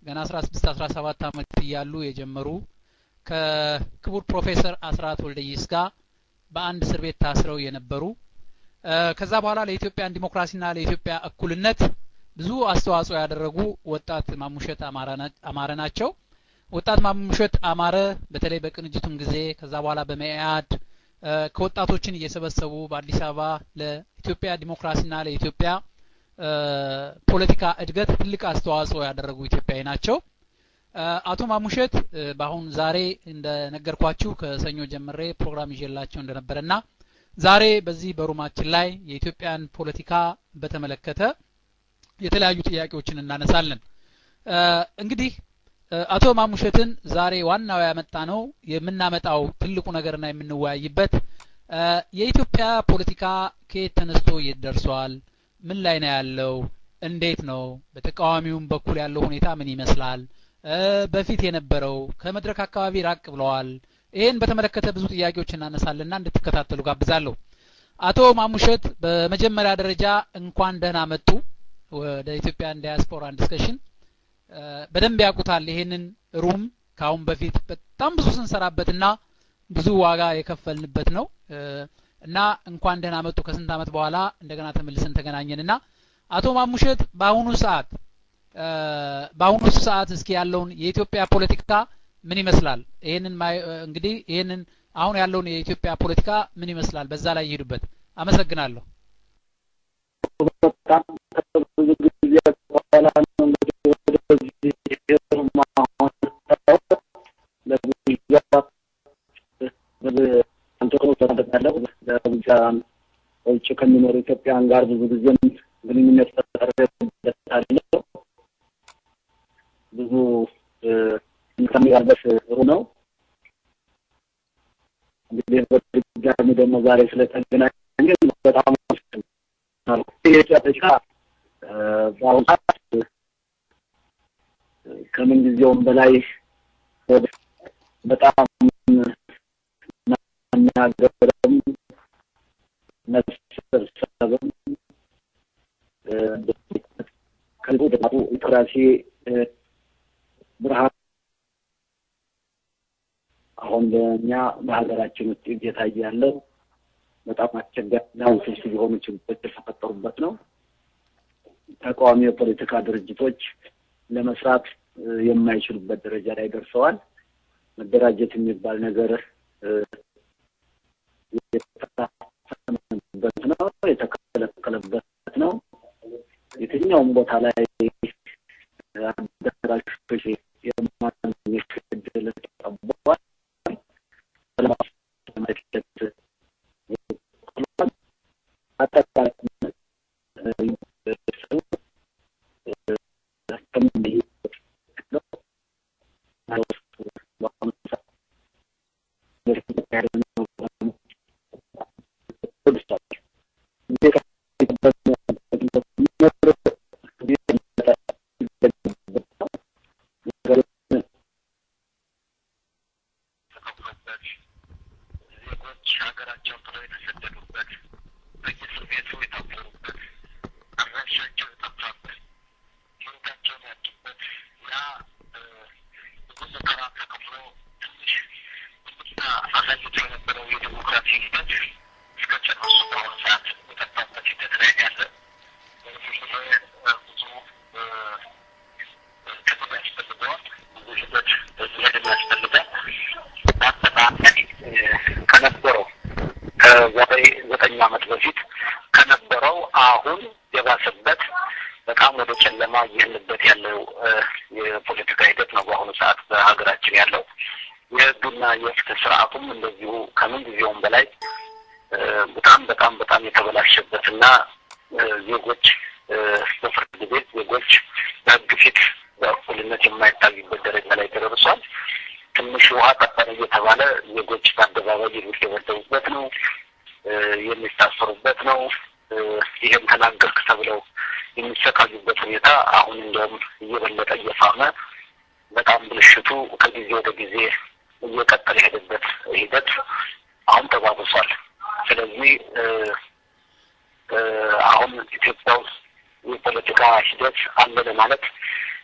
ገና 16 17 ዓመት ያሉ የጀመሩ ከክቡር ፕሮፌሰር አስራት ወልደየስ ጋር በአንድ እስር ቤት ታስረው የነበሩ ከዛ በኋላ ለኢትዮጵያ ዲሞክራሲና ለኢትዮጵያ እኩልነት ብዙ አስተዋጽኦ ያደረጉ ወጣት ማሙሸት አማረ ናቸው። ወጣት ማሙሸት አማረ በተለይ በቅንጅቱም ጊዜ ከዛ በኋላ በመኢአድ ከወጣቶችን እየሰበሰቡ በአዲስ አበባ ለኢትዮጵያ ዲሞክራሲና ለኢትዮጵያ ፖለቲካ እድገት ትልቅ አስተዋጽኦ ያደረጉ ኢትዮጵያዊ ናቸው። አቶ ማሙሸት በአሁን ዛሬ እንደነገርኳችሁ ከሰኞ ጀምሬ ፕሮግራም ይዤላችሁ እንደነበረና ዛሬ በዚህ በሩማችን ላይ የኢትዮጵያን ፖለቲካ በተመለከተ የተለያዩ ጥያቄዎችን እናነሳለን። እንግዲህ አቶ ማሙሸትን ዛሬ ዋናው ያመጣነው የምናመጣው ትልቁ ነገርና የምንወያይበት የኢትዮጵያ ፖለቲካ ከየት ተነስቶ የት ደርሷል፣ ምን ላይ ነው ያለው፣ እንዴት ነው፣ በተቃዋሚውም በኩል ያለው ሁኔታ ምን ይመስላል፣ በፊት የነበረው ከመድረክ አካባቢ ራቅ ብለዋል። ይሄን በተመለከተ ብዙ ጥያቄዎች እናነሳለንና እንድትከታተሉ ጋብዛለሁ። አቶ ማሙሸት በመጀመሪያ ደረጃ እንኳን ደህና መጡ ወደ ኢትዮጵያን ዲያስፖራ ዲስከሽን። በደንብ ያቁታል ይሄንን ሩም ካሁን በፊት በጣም ብዙ ስንሰራበትና ብዙ ዋጋ የከፈልንበት ነው እና እንኳን ደህና መጡ ከስንት ዓመት በኋላ እንደገና ተመልሰን ተገናኘንና አቶ ማሙሸት በአሁኑ ሰዓት እስኪ ያለውን የኢትዮጵያ ፖለቲካ ምን ይመስላል? ይሄንን እንግዲህ ይሄንን አሁን ያለውን የኢትዮጵያ ፖለቲካ ምን ይመስላል? በዛ ላይ ይሄዱበት። አመሰግናለሁ። ውጭ ከሚኖሩ ኢትዮጵያውያን ጋር ብዙ ጊዜ ግንኙነት ተፈጠረበታል። ብዙ ከሚያልበስ ነው። እንግዲህ በድጋሚ ደግሞ ዛሬ ስለተገናኘን በጣም ነው። የኢትዮጵያ በአሁኑ ሰዓት ከምን ጊዜውም በላይ በጣም መናገርም መሰብሰብም ከልቡ ደግሞ ዲሞክራሲ ብርሃን አሁን ለኛ በሀገራችን ውስጥ እየታየ ያለው በጣም አስቸጋሪና ውስብስብ የሆኑ ችግሮች የተፈጠሩበት ነው። ተቃዋሚ የፖለቲካ ድርጅቶች ለመስራት የማይችሉበት ደረጃ ላይ ደርሰዋል። መደራጀት የሚባል ነገር የተከለከለበት ነው። የትኛውም ቦታ ላይ አደራጆች የማግኘት እድል ተጠብቋል።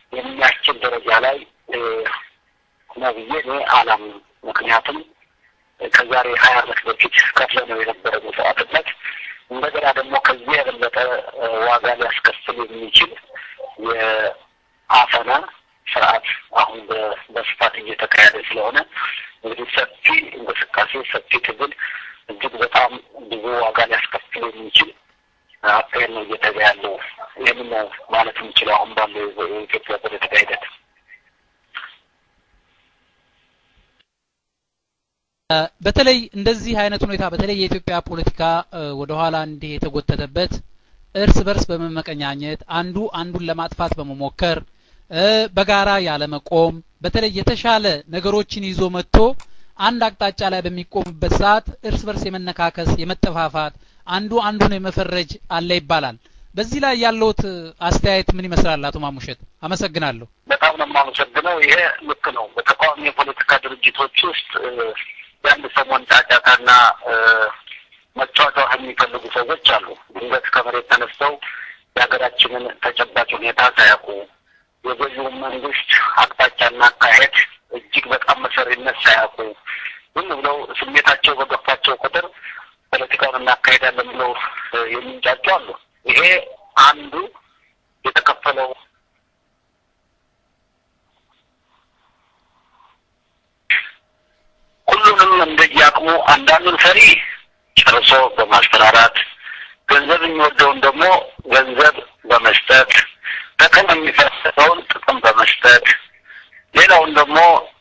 የሚያስችል ደረጃ ላይ ነው ብዬ እኔ አላምንም። ምክንያቱም ከዛሬ 20 ዓመት በፊት ከፍለነው የነበረው መስዋዕትነት እንደገና ደግሞ ከዚህ የበለጠ ዋጋ ሊያስከፍል የሚችል የአፈና ስርዓት አሁን በስፋት እየተካሄደ ስለሆነ እንግዲህ ሰፊ እንቅስቃሴ ሰፊ ትግል እጅግ በጣም ብዙ ዋጋ ሊያስከፍል የሚችል አካሄድ ነው እየተካሄደ ያለው። ይህንን ነው ማለት የምችለው አሁን ባለው የኢትዮጵያ ፖለቲካ ሂደት። በተለይ እንደዚህ አይነት ሁኔታ በተለይ የኢትዮጵያ ፖለቲካ ወደ ኋላ እንዲህ የተጎተተበት እርስ በርስ በመመቀኛኘት አንዱ አንዱን ለማጥፋት በመሞከር በጋራ ያለ መቆም በተለይ የተሻለ ነገሮችን ይዞ መጥቶ አንድ አቅጣጫ ላይ በሚቆምበት ሰዓት እርስ በርስ የመነካከስ የመጠፋፋት አንዱ አንዱን የመፈረጅ አለ ይባላል። በዚህ ላይ ያለውት አስተያየት ምን ይመስላል አቶ ማሙሸት? አመሰግናለሁ። በጣም ነው የማመሰግነው። ይሄ ልክ ነው። በተቃዋሚ የፖለቲካ ድርጅቶች ውስጥ የአንድ ሰሞን ጫጫታና መጫወቻ የሚፈልጉ ሰዎች አሉ። ድንገት ከመሬት ተነስተው የሀገራችንን ተጨባጭ ሁኔታ ሳያውቁ የገዢውን መንግስት አቅጣጫና አካሄድ እጅግ በጣም መሰሪነት ሳያውቁ ዝም ብለው ስሜታቸው በገፋቸው ቁጥር ፖለቲካውን እናካሄዳለን ብለው የሚንጫጩ አሉ። ይሄ አንዱ የተከፈለው ሁሉንም እንደያቅሙ አንዳንዱን ፈሪ ጨርሶ በማስፈራራት ገንዘብ የሚወደውን ደግሞ ገንዘብ በመስጠት ጥቅም የሚፈልገውን ጥቅም በመስጠት ሌላውን ደግሞ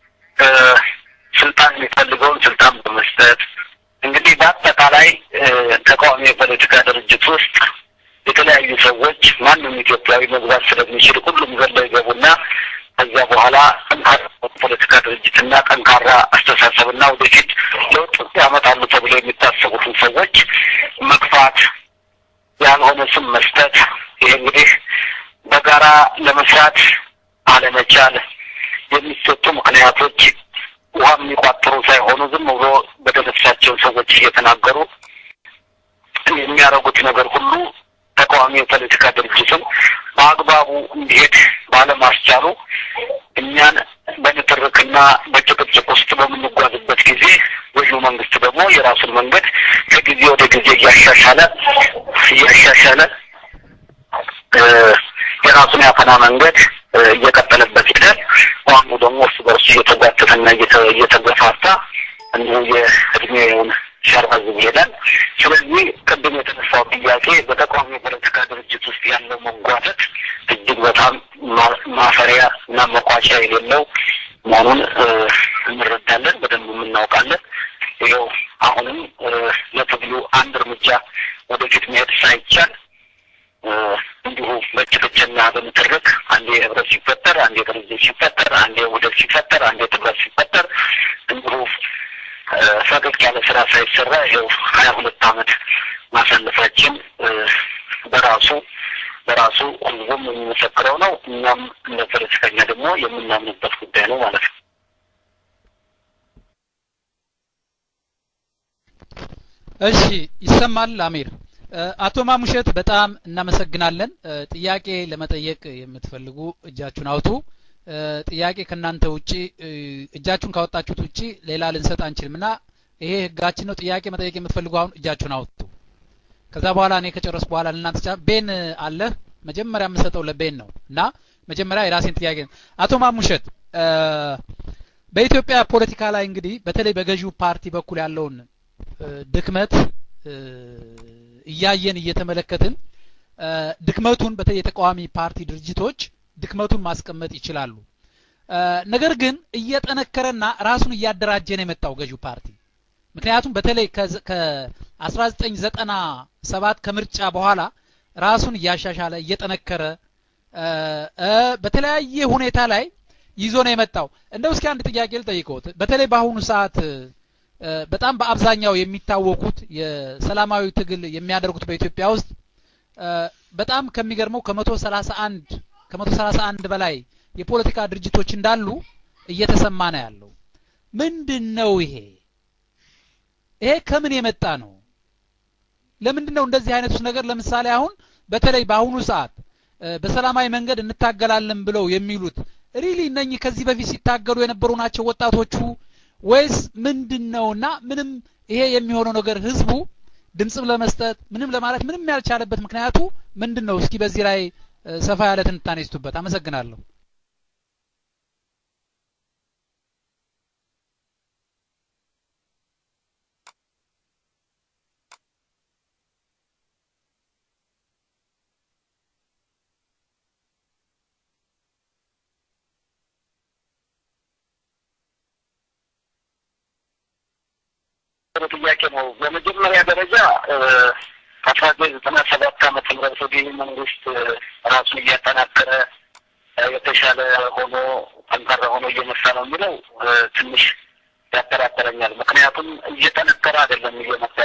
ስልጣን የሚፈልገውን ስልጣን በመስጠት እንግዲህ በአጠቃላይ ተቃዋሚ የፖለቲካ ድርጅት ውስጥ የተለያዩ ሰዎች ማንም ኢትዮጵያዊ መግባት ስለሚችል ሁሉም ዘለው ይገቡና ከዚያ በኋላ ጠንካራ ፖለቲካ ድርጅትና ጠንካራ አስተሳሰብና ወደፊት ለውጥ ያመጣሉ ተብሎ የሚታሰቡትን ሰዎች መግፋት ያልሆነ ስም መስጠት ይሄ እንግዲህ በጋራ ለመስራት አለመቻል የሚሰጡ ምክንያቶች ውሃ የሚቋጥሩ ሳይሆኑ ዝም ብሎ በደረሳቸው ሰዎች እየተናገሩ የሚያደርጉት ነገር ሁሉ ተቃዋሚ የፖለቲካ ድርጅትን በአግባቡ እንዲሄድ ባለማስቻሉ እኛን በንትርክና በጭቅጭቅ ውስጥ በምንጓዝበት ጊዜ ገዢው መንግስት ደግሞ የራሱን መንገድ ከጊዜ ወደ ጊዜ እያሻሻለ የራሱን ያፈና መንገድ እየቀጠለበት ይላል። ዋኑ ደግሞ እርስ በርሱ እየተጓተተና እየተገፋፋ እንዲሁ የእድሜውን ሸርበዝ ይሄዳል። ስለዚህ ቅድም የተነሳው ጥያቄ በተቃዋሚ የፖለቲካ ድርጅት ውስጥ ያለው መጓተት እጅግ በጣም ማፈሪያ እና መቋጫ የሌለው መሆኑን እንረዳለን፣ በደንብ እናውቃለን። ይኸው አሁንም ለትግሉ አንድ እርምጃ ወደፊት መሄድ ሳይቻል እንዲሁ በጭቅጭቅና በምትርክ አንዴ ህብረት ሲፈጠር፣ አንዴ ድርጅት ሲፈጠር፣ አንዴ ውህደት ሲፈጠር፣ አንዴ ትግል ሲፈጠር እንዲሁ ፈቀቅ ያለ ስራ ሳይሰራ ይኸው 22 ዓመት ማሳለፋችን በራሱ ሁሉም የሚመሰክረው ነው። እኛም እንደ ፖለቲከኛ ደግሞ የምናምንበት ጉዳይ ነው ማለት ነው። እሺ፣ ይሰማል አሚር? አቶ ማሙሸት በጣም እናመሰግናለን። ጥያቄ ለመጠየቅ የምትፈልጉ እጃችሁን አውጡ። ጥያቄ ከናንተ ውጪ እጃችሁን ካወጣችሁት ውጪ ሌላ ልንሰጥ አንችልምና ይሄ ህጋችን ነው። ጥያቄ መጠየቅ የምትፈልጉ አሁን እጃችሁን አውጡ። ከዛ በኋላ እኔ ከጨረስኩ በኋላ ለናንተ ቤን አለ መጀመሪያ የምሰጠው ለቤን ነውና መጀመሪያ የራሴን ጥያቄ አቶ ማሙሸት በኢትዮጵያ ፖለቲካ ላይ እንግዲህ በተለይ በገዢው ፓርቲ በኩል ያለውን ድክመት እያየን እየተመለከትን ድክመቱን በተለይ የተቃዋሚ ፓርቲ ድርጅቶች ድክመቱን ማስቀመጥ ይችላሉ። ነገር ግን እየጠነከረና ራሱን እያደራጀ ነው የመጣው ገዢው ፓርቲ። ምክንያቱም በተለይ ከ1997 ከምርጫ በኋላ ራሱን እያሻሻለ እየጠነከረ በተለያየ ሁኔታ ላይ ይዞ ነው የመጣው። እንደው እስኪ አንድ ጥያቄ ልጠይቅዎት። በተለይ በአሁኑ ሰዓት በጣም በአብዛኛው የሚታወቁት የሰላማዊ ትግል የሚያደርጉት በኢትዮጵያ ውስጥ በጣም ከሚገርመው ከ131 በላይ የፖለቲካ ድርጅቶች እንዳሉ እየተሰማ ነው ያለው። ምንድነው ይሄ ከምን የመጣ ነው? ለምንድነው እንደዚህ አይነቱ ነገር? ለምሳሌ አሁን በተለይ በአሁኑ ሰዓት በሰላማዊ መንገድ እንታገላለን ብለው የሚሉት ሪሊ እነኚህ ከዚህ በፊት ሲታገሉ የነበሩ ናቸው ወጣቶቹ ወይስ ምንድነውና ምንም ይሄ የሚሆነው ነገር ህዝቡ ድምጽ ለመስጠት ምንም ለማለት ምንም ያልቻለበት ምክንያቱ ምንድነው? እስኪ በዚህ ላይ ሰፋ ያለ ትንታኔ ይስጡበት። አመሰግናለሁ። ጥያቄ ነው። በመጀመሪያ ደረጃ ከ1997 ዓመተ ምህረት ወዲህ መንግስት ራሱን እያጠናከረ የተሻለ ሆኖ ጠንካራ ሆኖ እየመጣ ነው የሚለው ትንሽ ያጠራጥረኛል። ምክንያቱም እየጠነከረ አይደለም እየመጣ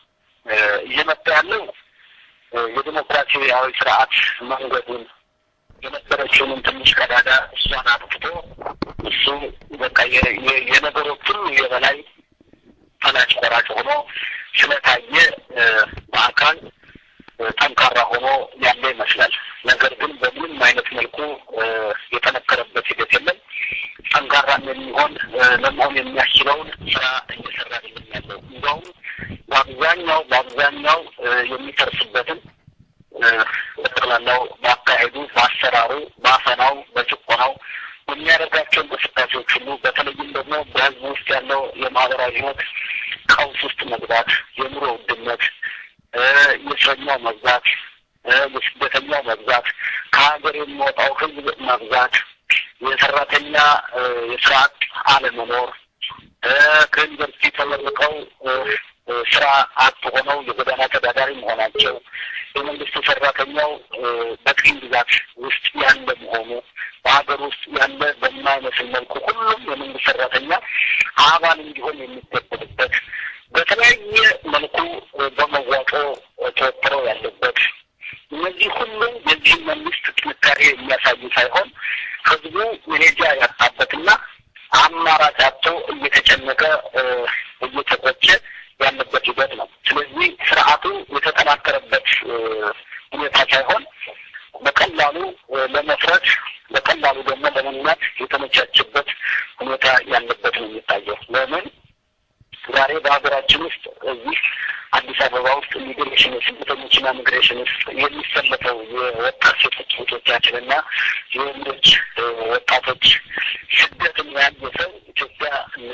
ያለው የዲሞክራሲያዊ ስርዓት መንገዱን የነበረችውን ትንሽ ቀዳዳ እሷን አጥፍቶ እሱ በቃ የነገሮችን የበላይ ፈላጭ ቆራጭ ሆኖ ስለታየ በአካል ጠንካራ ሆኖ ያለ ይመስላል። ነገር ግን በምንም አይነት መልኩ የተነከረበት ሂደት የለም። ጠንካራ ለመሆን የሚያስችለውን ስራ እየሰራ ያለው እንደውም በአብዛኛው የሚተርስበትን በጠቅላላው ባካሄዱ፣ በአሰራሩ፣ ባፈናው፣ በጭቆናው የሚያደርጋቸው እንቅስቃሴዎች ሁሉ በተለይም ደግሞ በህዝብ ውስጥ ያለው የማህበራዊ ህይወት ቀውስ ውስጥ መግባት፣ የኑሮ ውድነት፣ የእስረኛው መብዛት፣ የስደተኛው መብዛት፣ ከሀገር የሚወጣው ህዝብ መብዛት፣ የሰራተኛ የስርዓት አለመኖር፣ ከዩኒቨርሲቲ ተመርቀው ስራ አጥ ሆነው የጎዳና ተዳዳሪ መሆናቸው፣ የመንግስት ሰራተኛው በቅኝ ግዛት ውስጥ ያለ መሆኑ፣ በሀገር ውስጥ ያለ በማይመስል መልኩ ሁሉም የመንግስት ሰራተኛ አባል እንዲሆን የሚገደድበት፣ በተለያየ መልኩ በመዋጮ ተወጥረው ያለበት፣ እነዚህ ሁሉ የዚህ መንግስት ጥንካሬ የሚያሳዩ ሳይሆን ህዝቡ መሄጃ ያጣበትና አማራጭ አጥቶ እየተጨነቀ እየተቆጨ ያለበት ሂደት ነው። ስለዚህ ስርዓቱ የተጠናከረበት ሁኔታ ሳይሆን በቀላሉ ለመፍረስ በቀላሉ ደግሞ ለመናት የተመቻቸበት ሁኔታ ያለበት ነው የሚታየው። ለምን ዛሬ በሀገራችን ውስጥ እዚህ አዲስ አበባ ውስጥ ኢሚግሬሽን ስደተኞችና ኢሚግሬሽን ውስጥ የሚሰለፈው የወጣት ሴቶች ወጣቶችና የወንዶች ወጣቶች ስደትን ያየ ሰው ኢትዮጵያ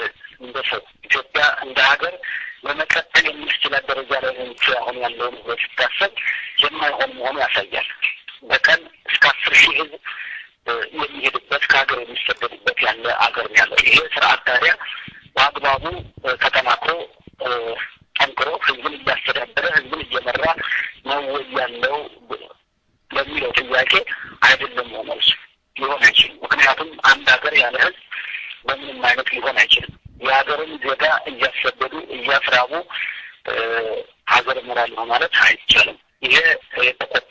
እንደ ሀገር ለመቀጠል የሚችል ደረጃ ላይ ነው አሁን ያለው ነው ሲታሰብ የማይሆን መሆኑ ያሳያል። በቀን እስከ 10,000 ህዝብ የሚሄድበት ከሀገር የሚሰደድበት ያለ አገር ነው ያለው። ይሄ ስርዓት ታዲያ በአግባቡ ተጠናክሮ ጠንክሮ ህዝብን እያስተዳደረ ህዝብን እየመራ ነው ያለው ለሚለው ጥያቄ አይደለም ሆኖስ ሊሆን አይችልም። ምክንያቱም አንድ ሀገር ያለ ህዝብ በምንም አይነት ሊሆን አይችልም። የሀገርን ዜጋ እያሰደዱ እያስራቡ ሀገር እመራለሁ ማለት አይቻልም። ይሄ የተቆጣ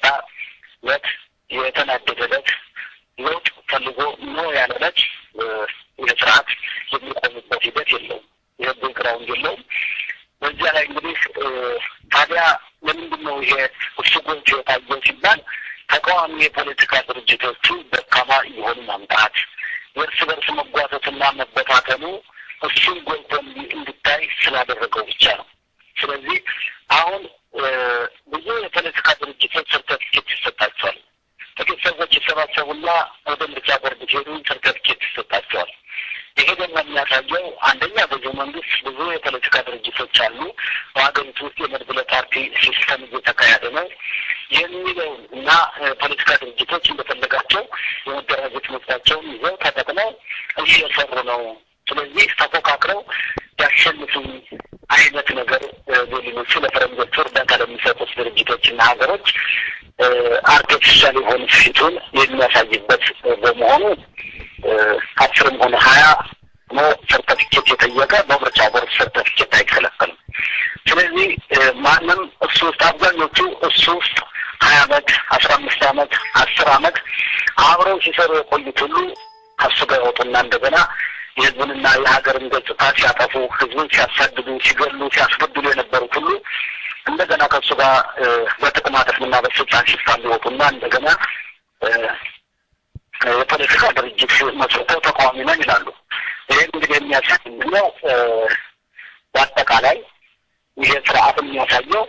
የተናደደለት ለውጥ ፈልጎ ነው ያለለት የስርዓት የሚቆምበት ሂደት የለውም። የህግ ግራውንድ የለውም። በዚያ ላይ እንግዲህ ታዲያ ለምንድነው ይሄ እሱ ጎልቶ የታየው ሲባል ተቃዋሚ የፖለቲካ ድርጅቶቹ ደካማ የሆኑ ማምጣት፣ የእርስ በርስ መጓተትና መበታተኑ እሱን ጎልቶ እንዲታይ ስላደረገው ብቻ ነው። ስለዚህ አሁን ብዙ የፖለቲካ ድርጅቶች ሰርተፊኬት ይሰጣቸዋል። ጥቂት ሰዎች ይሰባሰቡና ወደ ምርጫ ቦርድ ሄዱ፣ ሰርተፊኬት ይሰጣቸዋል። ይሄ ደግሞ የሚያሳየው አንደኛ ብዙ መንግስት ብዙ የፖለቲካ ድርጅቶች አሉ፣ በሀገሪቱ ውስጥ የመድብለ ፓርቲ ሲስተም እየተካሄደ ነው የሚለው እና ፖለቲካ ድርጅቶች እንደፈለጋቸው የመደራጀት መብታቸውን ይዘው ተጠቅመው እየሰሩ ነው። ስለዚህ ተፎካክረው ያሸንፉ አይነት ነገር ሌሎቹ ለፈረንጆቹ እርዳታ ለሚሰጡት ድርጅቶችና ሀገሮች አርቲፊሻል የሆነ ፊቱን የሚያሳይበት በመሆኑ 10 ሆነ 20 ነው ሰርተፊኬት የጠየቀ በምርጫ ቦርድ ሰርተፊኬት አይከለከልም። ስለዚህ ማንም እሱ ውስጥ አብዛኞቹ እሱ ውስጥ 20 ዓመት 15 ዓመት 10 ዓመት አብረው ሲሰሩ የቆዩት ሁሉ ከሱ ጋር ወጡና እንደገና የህዝብንና የሀገርን ገጽታ ሲያጠፉ፣ ህዝብን ሲያሳድዱ፣ ሲገሉ፣ ሲያስገድሉ የነበሩት ሁሉ እንደገና ከሱ ጋር በጥቅማ ጥቅምና በስልጣን ሲፋለሙና እንደገና የፖለቲካ ድርጅት መስርተው ተቃዋሚ ነን ይላሉ። ይሄ እንግዲህ የሚያሳይ ነው በአጠቃላይ ይሄ ስርዓት የሚያሳየው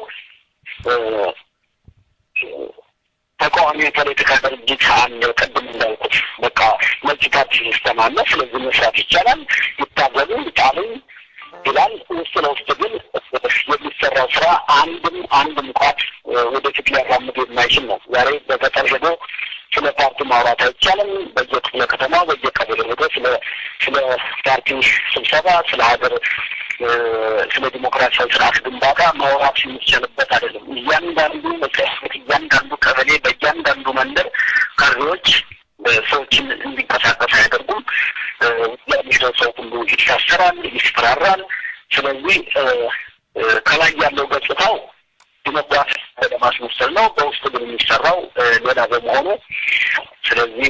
ተቃዋሚ የፖለቲካ ድርጅት አለ። ቅድም እንዳልኩት በቃ መልቲፓርቲ ሲስተም አለ። ስለዚህ መስራት ይቻላል፣ ይታገሉ፣ ይጣሉ ይላል። ውስጥ ለውስጥ ግን የሚሰራው ስራ አንድም ቋት ወደፊት ሊያራምድ የማይችል ነው። ዛሬ በገጠር ሄዶ ስለ ፓርቲ ማውራት አይቻልም። በየክፍለ ከተማው በየቀበሌ ሄዶ ስለ ፓርቲ ስብሰባ፣ ስለ ሀገር፣ ስለ ዲሞክራሲያዊ ስርዓት ግንባታ ማውራት የሚቻልበት አይደለም። እያንዳንዱ መስሪያ፣ እያንዳንዱ ቀበሌ፣ በእያንዳንዱ መንደር ካድሬዎች ሰዎችን እንዲንቀሳቀስ አያደርጉም። ለሚሄደው ሰው ሁሉ ይታሰራል፣ ይስፈራራል። ስለዚህ ከላይ ያለው ገጽታው ዲሞክራሲ ለማስመሰል ነው፣ በውስጥ ግን የሚሰራው ሌላ በመሆኑ ስለዚህ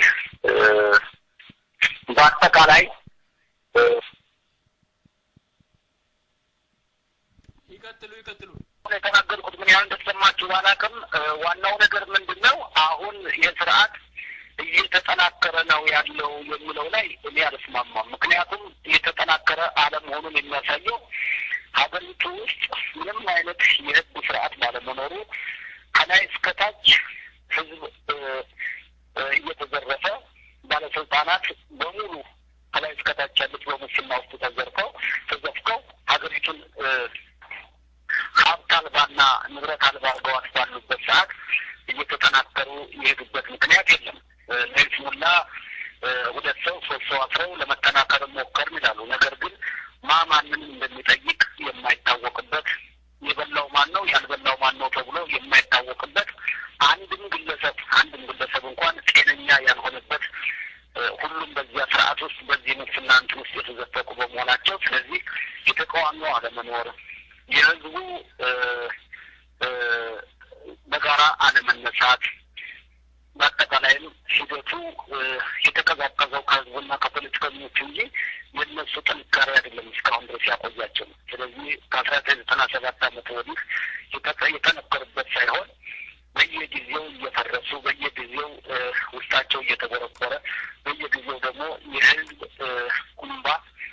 በአጠቃላይ ይቀጥሉ የተናገርኩት ምን ያህል እንደተሰማችሁ ባላውቅም ዋናው ነገር ምንድነው አሁን የስርዓት እየተጠናከረ ነው ያለው የሚለው ላይ እኔ አልስማማም። ምክንያቱም እየተጠናከረ አለመሆኑን የሚያሳየው ሀገሪቱ ውስጥ ምንም አይነት የህግ ስርዓት ባለመኖሩ ከላይ እስከታች ህዝብ እየተዘረፈ ባለስልጣናት በሙሉ ከላይ እስከታች ያሉት በሙስና ውስጥ ተዘፍቀው ሀገሪቱን ሀብት አልባና ንብረት አልባ አድርገዋት ባሉበት ሰዓት እየተጠናከሩ የሄዱበት ምክንያት የለም። ለይስሙላ ሁለት ሰው ሶስት ሰው አስረው ለመጠናከር ሞከርን ይላሉ። ነገር ግን ማንን እንደሚጠይቅ የማይታወቅበት የበላው ማን ነው ያልበላው ማን ነው ተብሎ የማይታወቅበት አንድም ግለሰብ እንኳን ጤነኛ ያልሆነበት ሁሉም በዚያ ስርዓት ውስጥ በዚህ ሙስና እንትን ውስጥ የተዘፈቁ በመሆናቸው ስለዚህ የተቃዋሚው አለመኖር የህዝቡ በጋራ አለመነሳት በአጠቃላይም ሂደቱ የተቀዛቀዘው ከህዝቡና ከፖለቲከኞች እንጂ የነሱ ጥንካሬ አይደለም እስካሁን ድረስ ያቆያቸው። ስለዚህ ከ1997 ዓመት ወዲህ የተነከሩበት ሳይሆን በየጊዜው እየፈረሱ በየጊዜው ውስጣቸው እየተቦረቦረ በየጊዜው ደግሞ የህዝብ እንባ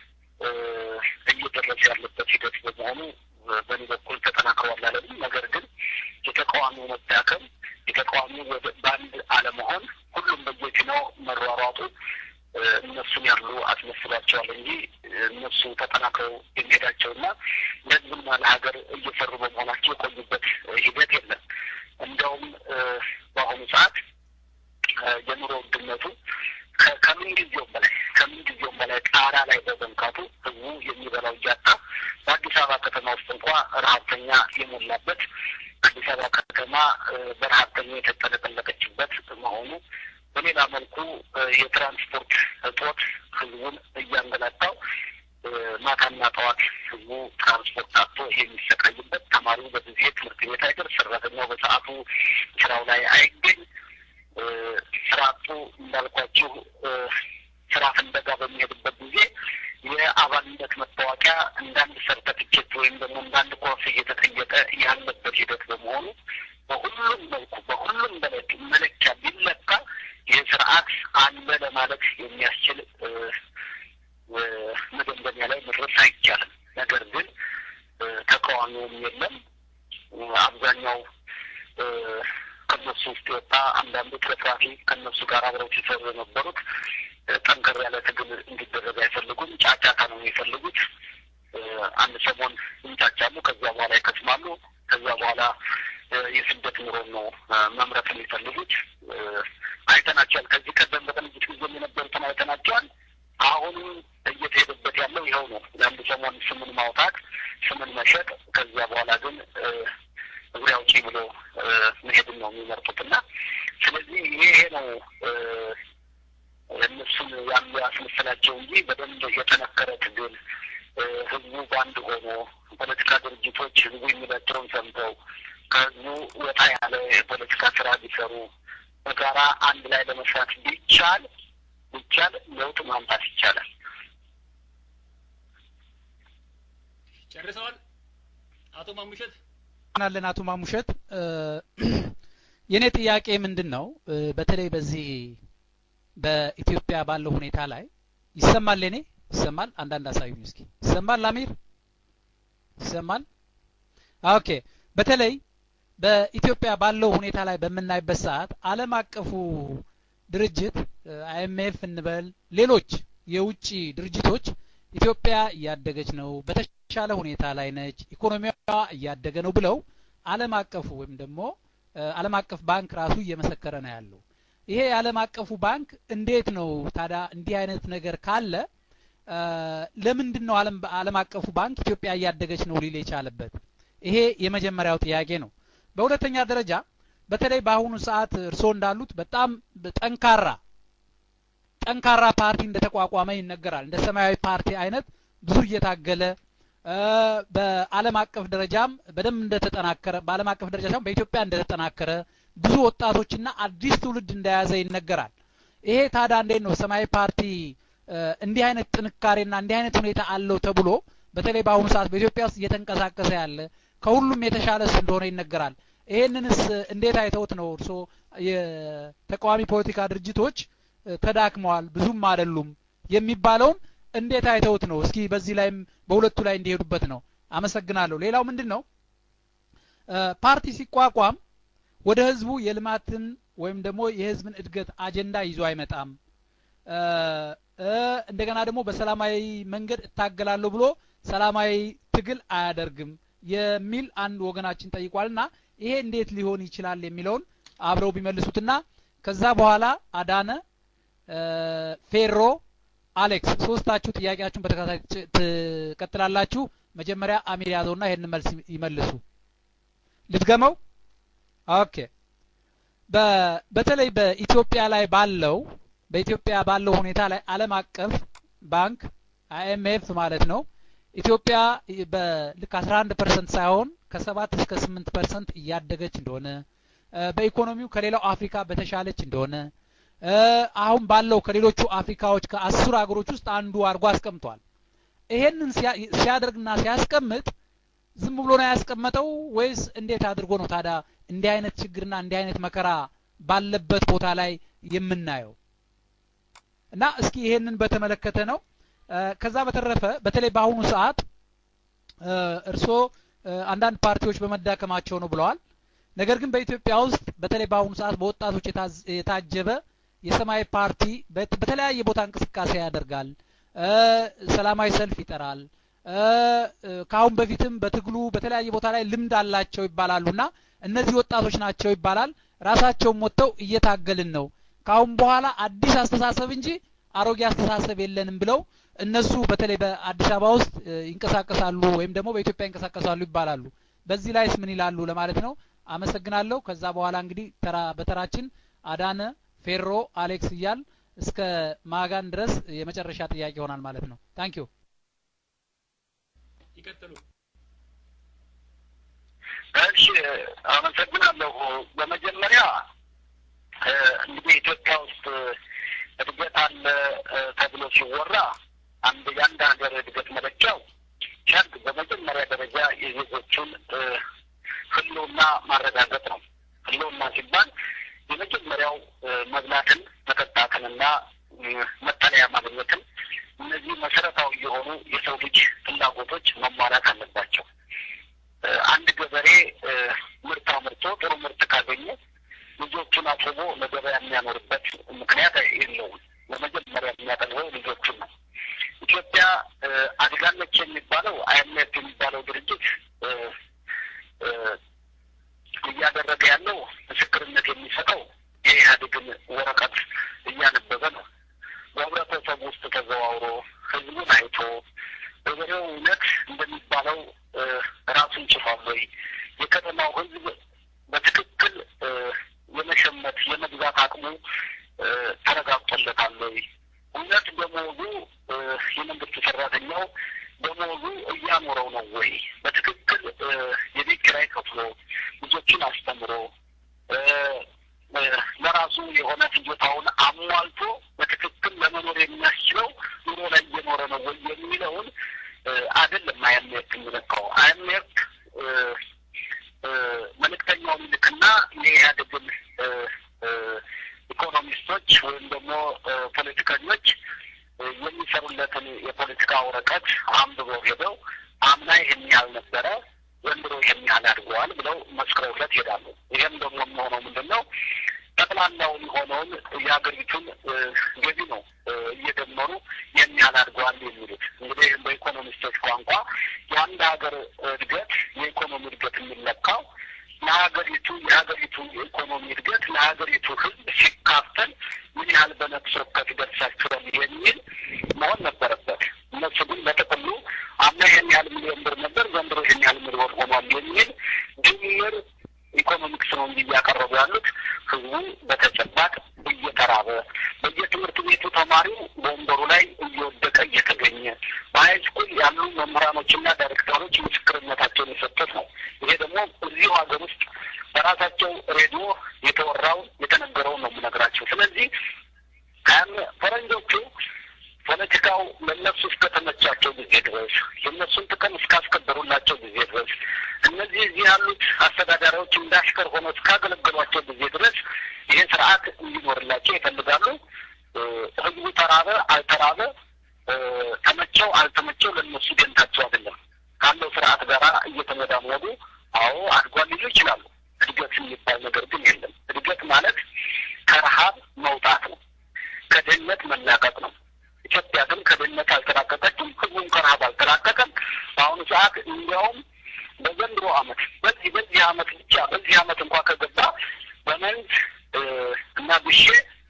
እየደረሰ ያለበት ሂደት በመሆኑ በእኔ በኩል ተጠናክሯል አለብኝ። ነገር ግን የተቃዋሚው መዳከም የተቃዋሚው በአንድ አለመሆን ሁሉም በየፊናው መሯሯጡ እነሱን ያሉ አስመስሏቸዋል እንጂ እነሱ ተጠናክረው የሚሄዳቸውና ለህዝብና ለሀገር እየሰሩ በመሆናቸው የቆዩበት ሂደት የለም። እንደውም በአሁኑ ሰዓት የኑሮ ውድነቱ ከምን ጊዜውም በላይ ጣራ ላይ በመንካቱ ህዝቡ የሚበላው እያጣ በአዲስ አበባ ከተማ ውስጥ እንኳ ረሀብተኛ የሞላበት አዲስ አበባ ከተማ በረሀብተኛ የተጠለቀለቀችበት መሆኑ በሌላ መልኩ የትራንስፖርት እጦት ህዝቡን እያንገላታው ማታና ጠዋት ህዝቡ ትራንስፖርት አጥቶ የሚሰቃይበት ተማሪው በጊዜ ትምህርት ቤት አይደርስ፣ ሰራተኛው በሰዓቱ ስራው ላይ አይገኝ፣ ስራ አጡ እንዳልኳችሁ ስራ ፍለጋ በሚሄድበት ጊዜ የአባልነት መታወቂያ እንዳንድ ሰርተፊኬት ወይም ደግሞ እንዳንድ ኮርስ እየተጠየቀ ያለበት ሂደት በመሆኑ በሁሉም መልኩ በሁሉም መለኪያ ቢለካ ይህ ስርዓት አለ ለማለት የሚያስችል መደምደሚያ ላይ መድረስ አይቻልም። ነገር ግን ተቃዋሚውም የለም። አብዛኛው ከነሱ ውስጥ የወጣ አንዳንዱ ትራፊ ከነሱ ጋር አብረው ሲሰሩ የነበሩት ጠንከር ያለ ትግል እንዲደረግ አይፈልጉም። ጫጫታ ነው የሚፈልጉት። አንድ ሰሞን ይንጫጫሉ፣ ከዛ በኋላ ይከስማሉ። ከዛ በኋላ የስደት ኑሮ ነው መምረጥ የሚፈልጉት። አይተናቸዋል። ከዚህ ቀደም በቅንጅት ጊዜ የነበሩትን አይተናቸዋል። አሁንም እየተሄደበት ያለው ይኸው ነው። ለአንድ ሰሞን ስምን ማውጣት፣ ስምን መሸጥ፣ ከዚያ በኋላ ግን እግሬ አውጪ ብሎ መሄድን ነው የሚመርጡትና ስለዚህ ይሄ ነው እነሱን ያሉ ያስመሰላቸው እንጂ በደንብ የጠነከረ ትግል ህዝቡ በአንድ ሆኖ ፖለቲካ ድርጅቶች ህዝቡ የሚላቸውን ሰምተው ከህዝቡ ወጣ ያለ የፖለቲካ ስራ ቢሰሩ በጋራ አንድ ላይ ለመስራት ቢቻል ለውጥ ማምጣት ይቻላል። ጨርሰዋል አቶ ማሙሸት? አቶ ማሙሸት የኔ ጥያቄ ምንድነው በተለይ በዚህ በኢትዮጵያ ባለው ሁኔታ ላይ ይሰማል ለኔ ይሰማል አንዳንድ አሳዩኝ እስኪ ይሰማል ላሚር ይሰማል ኦኬ በተለይ በኢትዮጵያ ባለው ሁኔታ ላይ በመናይበት ሰዓት ዓለም አቀፉ ድርጅት አይኤምኤፍ እንበል ሌሎች የውጪ ድርጅቶች ኢትዮጵያ ያደገች ነው በተሻለ ሁኔታ ላይ ነች ኢኮኖሚዋ ያደገ ነው ብለው ዓለም አቀፉ ወይም ደግሞ ዓለም አቀፍ ባንክ ራሱ እየመሰከረ ነው ያለው ይሄ ዓለም አቀፉ ባንክ እንዴት ነው ታዳ እንዲህ አይነት ነገር ካለ ለምንድነው ዓለም አቀፉ ባንክ ኢትዮጵያ ያደገች ነው ሊል የቻለበት ይሄ የመጀመሪያው ጥያቄ ነው በሁለተኛ ደረጃ በተለይ በአሁኑ ሰዓት እርሶ እንዳሉት በጣም ጠንካራ ፓርቲ እንደተቋቋመ ይነገራል እንደ ሰማያዊ ፓርቲ አይነት ብዙ እየታገለ በዓለም አቀፍ ደረጃም በደም እንደተጠናከረ በዓለም አቀፍ ደረጃ ሳይሆን በኢትዮጵያ እንደተጠናከረ ብዙ ወጣቶችና አዲስ ትውልድ እንደያዘ ይነገራል ይሄ ታዳ እንዴት ነው ሰማያዊ ፓርቲ እንዲህ አይነት ጥንካሬና እንዲህ አይነት ሁኔታ አለው ተብሎ በተለይ በአሁኑ ሰዓት በኢትዮጵያ ውስጥ እየተንቀሳቀሰ ያለ ከሁሉም የተሻለስ እንደሆነ ይነገራል ይሄንንስ እንዴት አይተውት ነው እርሶ የተቃዋሚ ፖለቲካ ድርጅቶች ተዳክመዋል ብዙም አይደሉም የሚባለውን እንዴት አይተውት ነው እስኪ በዚህ ላይም በሁለቱ ላይ እንዲሄዱበት ነው አመሰግናለሁ ሌላው ምንድነው ፓርቲ ሲቋቋም ወደ ህዝቡ የልማትን ወይም ደግሞ የህዝብን እድገት አጀንዳ ይዞ አይመጣም እንደገና ደግሞ በሰላማዊ መንገድ እታገላለሁ ብሎ ሰላማዊ ትግል አያደርግም የሚል አንድ ወገናችን ጠይቋልና ይሄ እንዴት ሊሆን ይችላል የሚለውን አብረው ቢመልሱትና ከዛ በኋላ አዳነ ፌሮ አሌክስ ሶስታችሁ ጥያቄያችሁን በተከታታይ ትቀጥላላችሁ መጀመሪያ አሚር ያዘውና ይሄን መልስ ይመልሱ ልትገመው ኦኬ በተለይ በኢትዮጵያ ባለው ሁኔታ ላይ ዓለም አቀፍ ባንክ አይኤምኤፍ ማለት ነው ኢትዮጵያ በልክ 11% ሳይሆን ከ7 እስከ 8% እያደገች እንደሆነ በኢኮኖሚው ከሌላው አፍሪካ በተሻለች እንደሆነ አሁን ባለው ከሌሎቹ አፍሪካዎች ከ10 ሀገሮች ውስጥ አንዱ አርጎ አስቀምጧል ይሄንን ሲያደርግና ሲያስቀምጥ ዝም ብሎ ነው ያስቀመጠው ወይስ እንዴት አድርጎ ነው ታዳ እንዲህ አይነት ችግርና እንዲህ አይነት መከራ ባለበት ቦታ ላይ የምናየው እና እስኪ ይሄንን በተመለከተ ነው ከዛ በተረፈ በተለይ በአሁኑ ሰዓት እርሶ አንዳንድ ፓርቲዎች በመዳከማቸው ነው ብለዋል ነገር ግን በኢትዮጵያ ውስጥ በተለይ በአሁኑ ሰዓት በወጣቶች የታጀበ የሰማያዊ ፓርቲ በተለያየ ቦታ እንቅስቃሴ ያደርጋል ሰላማዊ ሰልፍ ይጠራል ካሁን በፊትም በትግሉ በተለያየ ቦታ ላይ ልምድ አላቸው ይባላሉና እነዚህ ወጣቶች ናቸው ይባላል ራሳቸው ሞተው እየታገልን ነው ካሁን በኋላ አዲስ አስተሳሰብ እንጂ አሮጌ አስተሳሰብ የለንም ብለው እነሱ በተለይ በአዲስ አበባ ውስጥ ይንቀሳቀሳሉ ወይም ደግሞ በኢትዮጵያ ይንቀሳቀሳሉ ይባላሉ በዚህ ላይስ ምን ይላሉ ለማለት ነው አመሰግናለሁ ከዛ በኋላ እንግዲህ በተራችን አዳነ ፌሮ አሌክስ ይያል እስከ ማጋን ድረስ የመጨረሻ ጥያቄ ይሆናል ማለት ነው ታንክ ዩ ይቀጥሉ እሺ አመሰግናለሁ በመጀመሪያ እንግዲህ ኢትዮጵያ ውስጥ እድገት አለ ተብሎ ሲወራ አንድ ሀገር እድገት መለኪያው ቻንክ በመጀመሪያ ደረጃ የዜጎቹን ህልውና ማረጋገጥ ነው ህልውና ሲባል የመጀመሪያው መብላትን መጠጣትንና መጠለያ ማግኘትን እነዚህ መሰረታዊ የሆኑ የሰው ልጅ ፍላጎቶች መሟላት አለባቸው አንድ ገበሬ ምርት አምርቶ ጥሩ ምርት ካገኘ ልጆቹን አጥቦ ለገበያ የሚያኖርበት ምክንያት የለውም ለመጀመሪያ የሚያጠልበው ልጆቹን ነው ኢትዮጵያ አድጋለች የሚባለው አይኤምኤፍ የሚባለው ድርጅት እያደረገ ያለው ምስክርነት የሚሰጠው የኢህአዴግን ወረቀት እያነበበ ነው በህብረተሰቡ ውስጥ ተዘዋውሮ ህዝቡን አይቶ በገበሬው እውነት እንደሚባለው ራሱን ችሏል ወይ የከተማው ህዝብ በትክክል የመሸመት የመግዛት አቅሙ ተረጋግጦለታል ወይ እውነት ደሞዙ የመንግስት ሰራተኛው ደሞዙ እያኖረው ነው ወይ በትክክል የቤት ኪራይ ከፍሎ ልጆችን አስተምሮ ለራሱ የሆነ ፍጆታውን አሟልቶ በትክክል ለመኖር የሚያስችለው ኑሮ ላይ እየኖረ ነው ወይ የሚለውን አይደለም አይኤምኤፍ የሚለካው አይኤምኤፍ መልእክተኛውን ልክና የኢህአዴግን ያሰሩለትን የፖለቲካ ወረቀት አንብበው ሄደው አምና ይሄን ያህል ነበረ ዘንድሮ ይሄን ያህል አድርገዋል ብለው መስክረውለት ይሄዳሉ። ይሄም ደግሞ የሚሆነው ምንድነው? ጠቅላላውን የሆነውን የሀገሪቱን ገቢ ነው እየደመሩ ይሄን ያህል አድርገዋል የሚሉት። እንግዲህ በኢኮኖሚስቶች ቋንቋ የአንድ ሀገር እድገት የኢኮኖሚ እድገት የሚለካው ለሀገሪቱ የኢኮኖሚ እድገት ለሀገሪቱ ሕዝብ ሲካፈል ምን ያህል በነፍስ ወከፍ ይደርሳቸዋል የሚል መሆን ነበረበት። እነሱ ግን በጥቅሉ አምና ይሄን ያህል ሚሊዮን ብር ነበር ዘንድሮ ይሄን ያህል ሚሊዮን ሆኗል የሚል ድምር ኢኮኖሚክስ ነው እያቀረቡ ያሉት። ህዝቡ በተጨባጭ እየተራበ በየትምህርት ቤቱ ተማሪው በወንበሩ ላይ እየወደቀ እየተገኘ በሃይስኩል ያሉ መምህራኖችና ዳይሬክተሮች ምስክርነታቸውን የሰጡት ነው። ይሄ ደግሞ እዚሁ ሀገር ውስጥ በራሳቸው ሬዲዮ የተወራው የተነገረው ነው የምነግራቸው። ስለዚህ ፈረንጆቹ ፖለቲካው ለነሱ እስከተመቻቸው ጊዜ ድረስ የነሱን ጥቅም እስካስከበሩላቸው ጊዜ ድረስ እነዚህ እዚህ ያሉት አስተዳዳሪዎች እንዳሽከር ሆኖ እስካገለገሏቸው ጊዜ ድረስ ይሄ ስርዓት እንዲኖርላቸው ይፈልጋሉ። ህዝቡ ተራበ አልተራበ ተመቸው አልተመቸው ለነሱ ደንታቸው አይደለም። ካለው ስርዓት ጋር እየተመዳመዱ አዎ አድጓል ሊሉ ይችላሉ። እድገት የሚባል ነገር ግን የለም። እድገት ማለት ከረሃብ መውጣት ነው፣ ከድህነት መላቀቅ ነው። ኢትዮጵያ ግን ከድህነት አልተላቀቀችም፣ ህዝቡም ከረሃብ አልተላቀቀም። በአሁኑ ሰዓት እንዲያውም በዘንድሮ ዓመት በዚህ ዓመት ብቻ በዚህ ዓመት እንኳን ከገባ በመንዝ እና ብሼ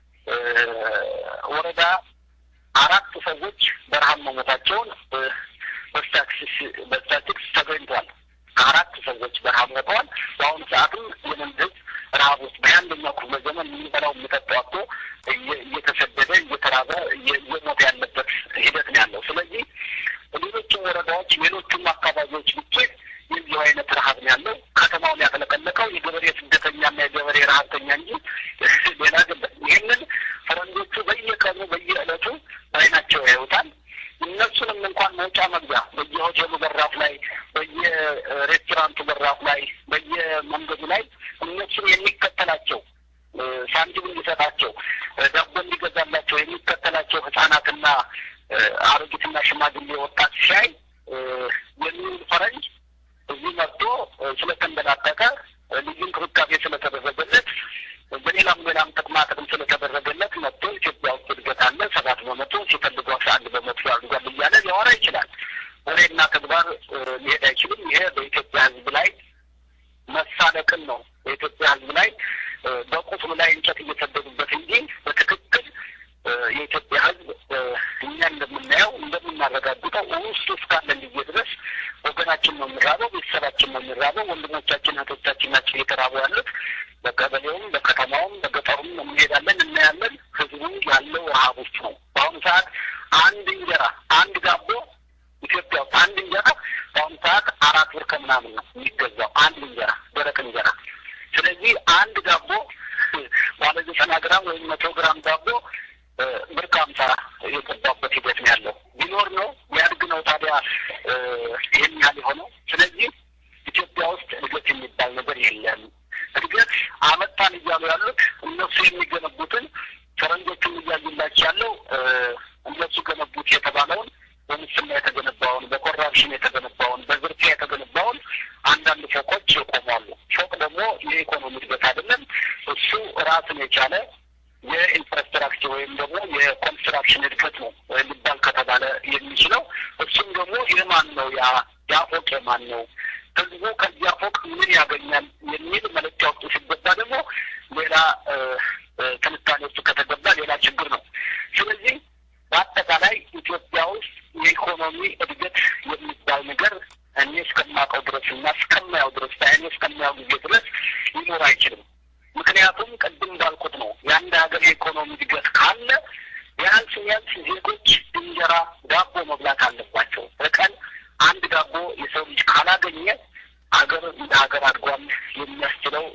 ወረዳ 4 ሰዎች በረሃብ መሞታቸውን በስታቲስቲክስ ተገኝቷል። 4 ሰዎች በረሃብ ሞተዋል። በአሁኑ ሰዓትም የመንግስት ረሃብ ውስጥ በአንደኛው ክፍለ ዘመን የሚበላው የሚጠጣው አጥቶ እየተሰደደ እየተራበ እየሞተ ያለበት ሂደት ነው ያለው። ስለዚህ ሌሎችም ወረዳዎች ሌሎችም አካባቢዎች ብቻ የዚህ አይነት ረሃብ ነው ያለው። ከተማውን ያተለቀለቀው የገበሬ ስደተኛና የገበሬ ረሃብተኛ እንጂ ሌላ አይደለም። ይህንን ፈረንጆቹ በየቀኑ በየዕለቱ በዓይናቸው ያዩታል። እነሱንም እንኳን መውጫ መግቢያ በየሆቴሉ በራፍ ላይ በየሬስቶራንቱ በራፍ ላይ በየመንገዱ ላይ እነሱን የሚከተላቸው ሳንቲም እንዲሰጣቸው ዳቦ እንዲገዛላቸው የሚከተላቸው ህፃናትና አሮጊትና ሽማግሌ ወጣት ሲያይ የሚውል ፈረንጅ እዚህ መጥቶ ስለተንበላቀቀ ልዩ እንክብካቤ ስለተደረገለት በሌላም ጥቅማ ጥቅም ስለተደረገለት መጥቶ ኢትዮጵያ ውስጥ እድገት አለ 7% ሲፈልገው 1% አድርጓል እያለ ሊያወራ ይችላል። ወሬና ተግባር ሊሄድ አይችልም። ይሄ በኢትዮጵያ ህዝብ ላይ መሳለቅን ነው። በኢትዮጵያ ህዝብ ላይ በቁጥሩ ላይ እንጨት እየሰደዱበት እንጂ በትክክል የኢትዮጵያ ህዝብ እኛ እንደምናየው እንደምናረጋግጠው ውስጡ እስካለን ጊዜ ድረስ ወገናችን ነው የሚራበው፣ ቤተሰባችን ነው የሚራበው፣ ወንድሞቻችን እህቶቻችን ናቸው እየተራቡ ያሉት። በቀበሌውም በከተማውም በገጠሩም እንሄዳለን እናያለን። ህዝቡ ያለው ረሃብ ውስጥ ነው። በአሁኑ ሰዓት አንድ እንጀራ አንድ ዳቦ ኢትዮጵያ ውስጥ አንድ እንጀራ በአሁኑ ሰዓት 4 ብር ከምናምን ነው የሚገዛው አንድ እንጀራ ደረቅ እንጀራ። ስለዚህ አንድ ዳቦ ባለ 90 ግራም ወይም 100 ግራም ዳቦ ብር 50 የገባበት ሂደት ነው ያለው። ቢኖር ነው ያድግ ነው ታዲያ ይሄን ያህል የሆነው። ስለዚህ ኢትዮጵያ ውስጥ እድገት የሚባል ነገር የለም። እድገት አመጣን እያሉ ያሉት እነሱ የሚገነቡትን ፈረንጆቹን እያዩላቸው ያለው እነሱ ገነቡት የተባለውን በሙስና የተገነባውን በኮራፕሽን የተገነባውን በዝርፊያ የተገነባውን አንዳንድ ፎቆች ይቆማሉ። ፎቅ ደግሞ የኢኮኖሚ እድገት አይደለም። እሱ ራስን የቻለ የኢንፍራስትራክቸር ወይም ደግሞ የኮንስትራክሽን እድገት ነው ሊባል ከተባለ የሚችለው። እሱም ደግሞ የማን ነው ያ ፎቅ የማን ነው? ህዝቡ ከዚያ ፎቅ ምን ያገኛል የሚል መለኪያ ውስጥ ሲገባ ደግሞ ሌላ ትንታኔ ውስጥ ከተገባ ሌላ ችግር ነው። ስለዚህ በአጠቃላይ ኢትዮጵያ ውስጥ የኢኮኖሚ እድገት የሚባል ነገር እኔ እስከማውቀው ድረስ እና እስከማየው ድረስ እኔ እስከማየው ጊዜ ድረስ ሊኖር አይችልም። ምክንያቱም ቅድም እንዳልኩት ነው የአንድ ሀገር የኢኮኖሚ እድገት ካለ ቢያንስ ዜጎች እንጀራ ዳቦ መብላት አለባቸው። በቀን አንድ ዳቦ የሰው ልጅ ካላገኘ ሀገር እንደ ሀገር አድጓል የሚያስችለው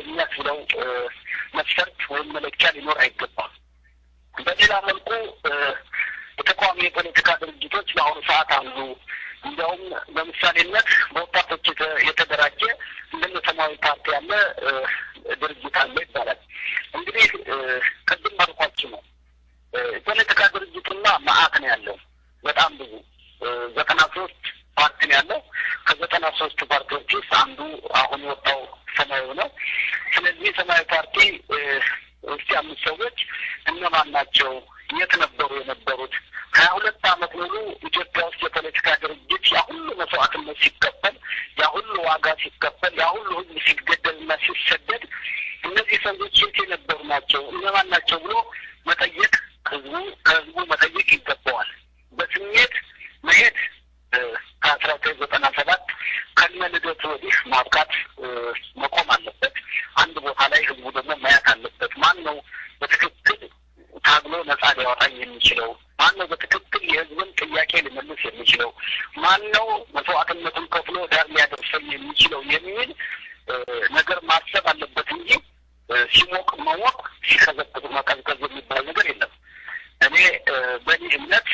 መስፈርት ወይም መለኪያ ሊኖር አይገባም። በሌላ መልኩ የተቋሚ የፖለቲካ ድርጅቶች በአሁኑ ሰዓት አሉ። እንዲያውም በምሳሌነት በወጣቶች የተደራጀ እንደ ሰማያዊ ፓርቲ ያለ ድርጅት አለ ይባላል። እንግዲህ ቅድም አልኳችሁ ነው ፖለቲካ ድርጅትና ማአት ነው ያለው በጣም ብዙ 93 ፓርቲ ነው ያለው ከ93 ፓርቲዎች ውስጥ አንዱ አሁን ወጣው ሰማያዊ ነው ስለዚህ ሰማያዊ ፓርቲ እስቲ አምስት ሰዎች እነማን ናቸው የት ነበሩ የነበሩት 22 ዓመት ሙሉ ኢትዮጵያ ውስጥ የፖለቲካ ድርጅት ያሁሉ መስዋዕትነት ሲከፈል ያሁሉ ዋጋ ሲከፈል ያሁሉ ህዝብ ሲገደልና ሲሰደድ እነዚህ ሰዎች የት የነበሩ ናቸው እነማን ናቸው ብሎ መጠየቅ ህዝቡ መጠየቅ ይገባዋል በስሜት መሄድ ከ1997 ከነልደቱ ወዲህ ማብቃት መቆም አለበት አንድ ቦታ ላይ ህዝቡ ደግሞ ማያት አለበት ማን ነው በትክክል ታግሎ ነፃ ሊያወጣኝ የሚችለው ማን ነው በትክክል የህዝብን ጥያቄ ሊመልስ የሚችለው ማን ነው መስዋዕትነቱን ከፍሎ ዳር ሊያደርሰኝ የሚችለው የሚል ነገር ማሰብ አለበት እንጂ ሲሞቅ መሞቅ ሲከዘብጥ መቀዝቀዝ የሚባል ነገር የለም እኔ በእኔ እምነት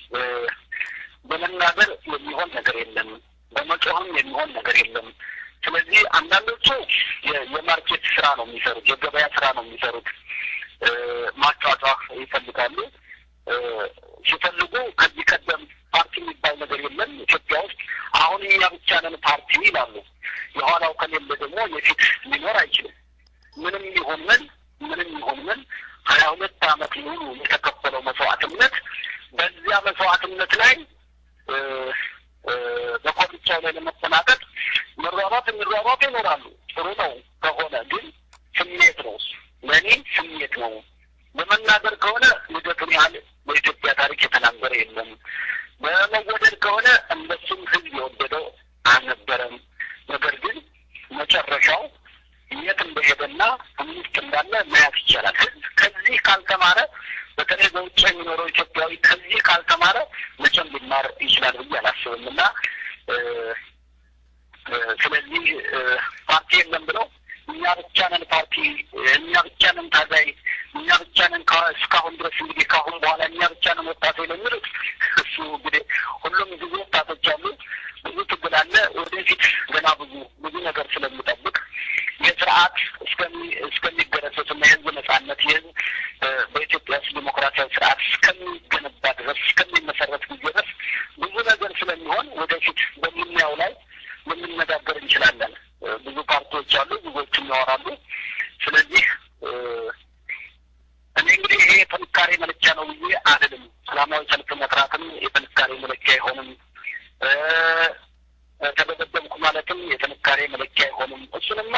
በመናገር የሚሆን ነገር የለም በመጮህም የሚሆን ነገር የለም ስለዚህ አንዳንዶቹ የማርኬት ስራ ነው የሚሰሩት የገበያ ስራ ነው የሚሰሩት ማጫጫህ ይፈልጋሉ ሲፈልጉ ከዚህ ቀደም ፓርቲ የሚባል ነገር የለም ኢትዮጵያ ውስጥ አሁን እኛ ብቻ ነን ፓርቲ ይላሉ የኋላው ከሌለ ደግሞ የፊት ሊኖር አይችልም ምንም ይሁን ምን 22 ዓመት ሙሉ የተከፈለው መስዋዕትነት በዚያ መስዋዕትነት ላይ በኮርቻው ላይ ለመጠናቀቅ መሯሯጥ ይኖራሉ ጥሩ ነው ከሆነ ግን ስሜት ነው ለኔ ስሜት ነው በመናገር ከሆነ ልደቱን ያህል በኢትዮጵያ ታሪክ የተናገረ የለም በመወደድ ከሆነ እንደሱም ህዝብ የወደደው አልነበረም ነገር ግን መጨረሻው የት እንደሄደና እንዴት እንዳለ ማየት ይቻላል ህዝብ ከዚህ ካልተማረ በተለይ በውጭ የሚኖረው ኢትዮጵያዊ ከዚህ ካልተማረ መቼም ሊማር ይችላል ብዬ አላስብምና ስለዚህ ፓርቲ የለም ብለው እኛ ብቻ ነን ፓርቲ እኛ ብቻ ነን ታጋይ እኛ ብቻ ነን እስካሁን ድረስ እንግዲህ ካሁን በኋላ እኛ ብቻ ነን ወጣት የሚሉት እሱ እንግዲህ ሁሉም ጊዜ ወጣቶች አሉ ብዙ ትግል አለ ወደፊት ገና ብዙ ነገር ስለሚጠብቅ የስርዓት እስከሚገረሰስና የህዝብ ነጻነት የህዝብ በኢትዮጵያ ውስጥ ዲሞክራሲያዊ ስርዓት እስከሚገነባ ድረስ እስከሚመሰረት ጊዜ ድረስ ብዙ ነገር ስለሚሆን ወደፊት በሚያው ላይ ልንነጋገር እንችላለን ብዙ ፓርቲዎች አሉ ብዙዎችም ያወራሉ ስለዚህ እኔ እንግዲህ ይሄ የጥንካሬ መለኪያ ነው ብዬ አይደለም ሰላማዊ ሰልፍ መጥራትም የጥንካሬ መለኪያ አይሆንም ተበደብኩ ማለትም የጥንካሬ መለኪያ አይሆንም እሱንማ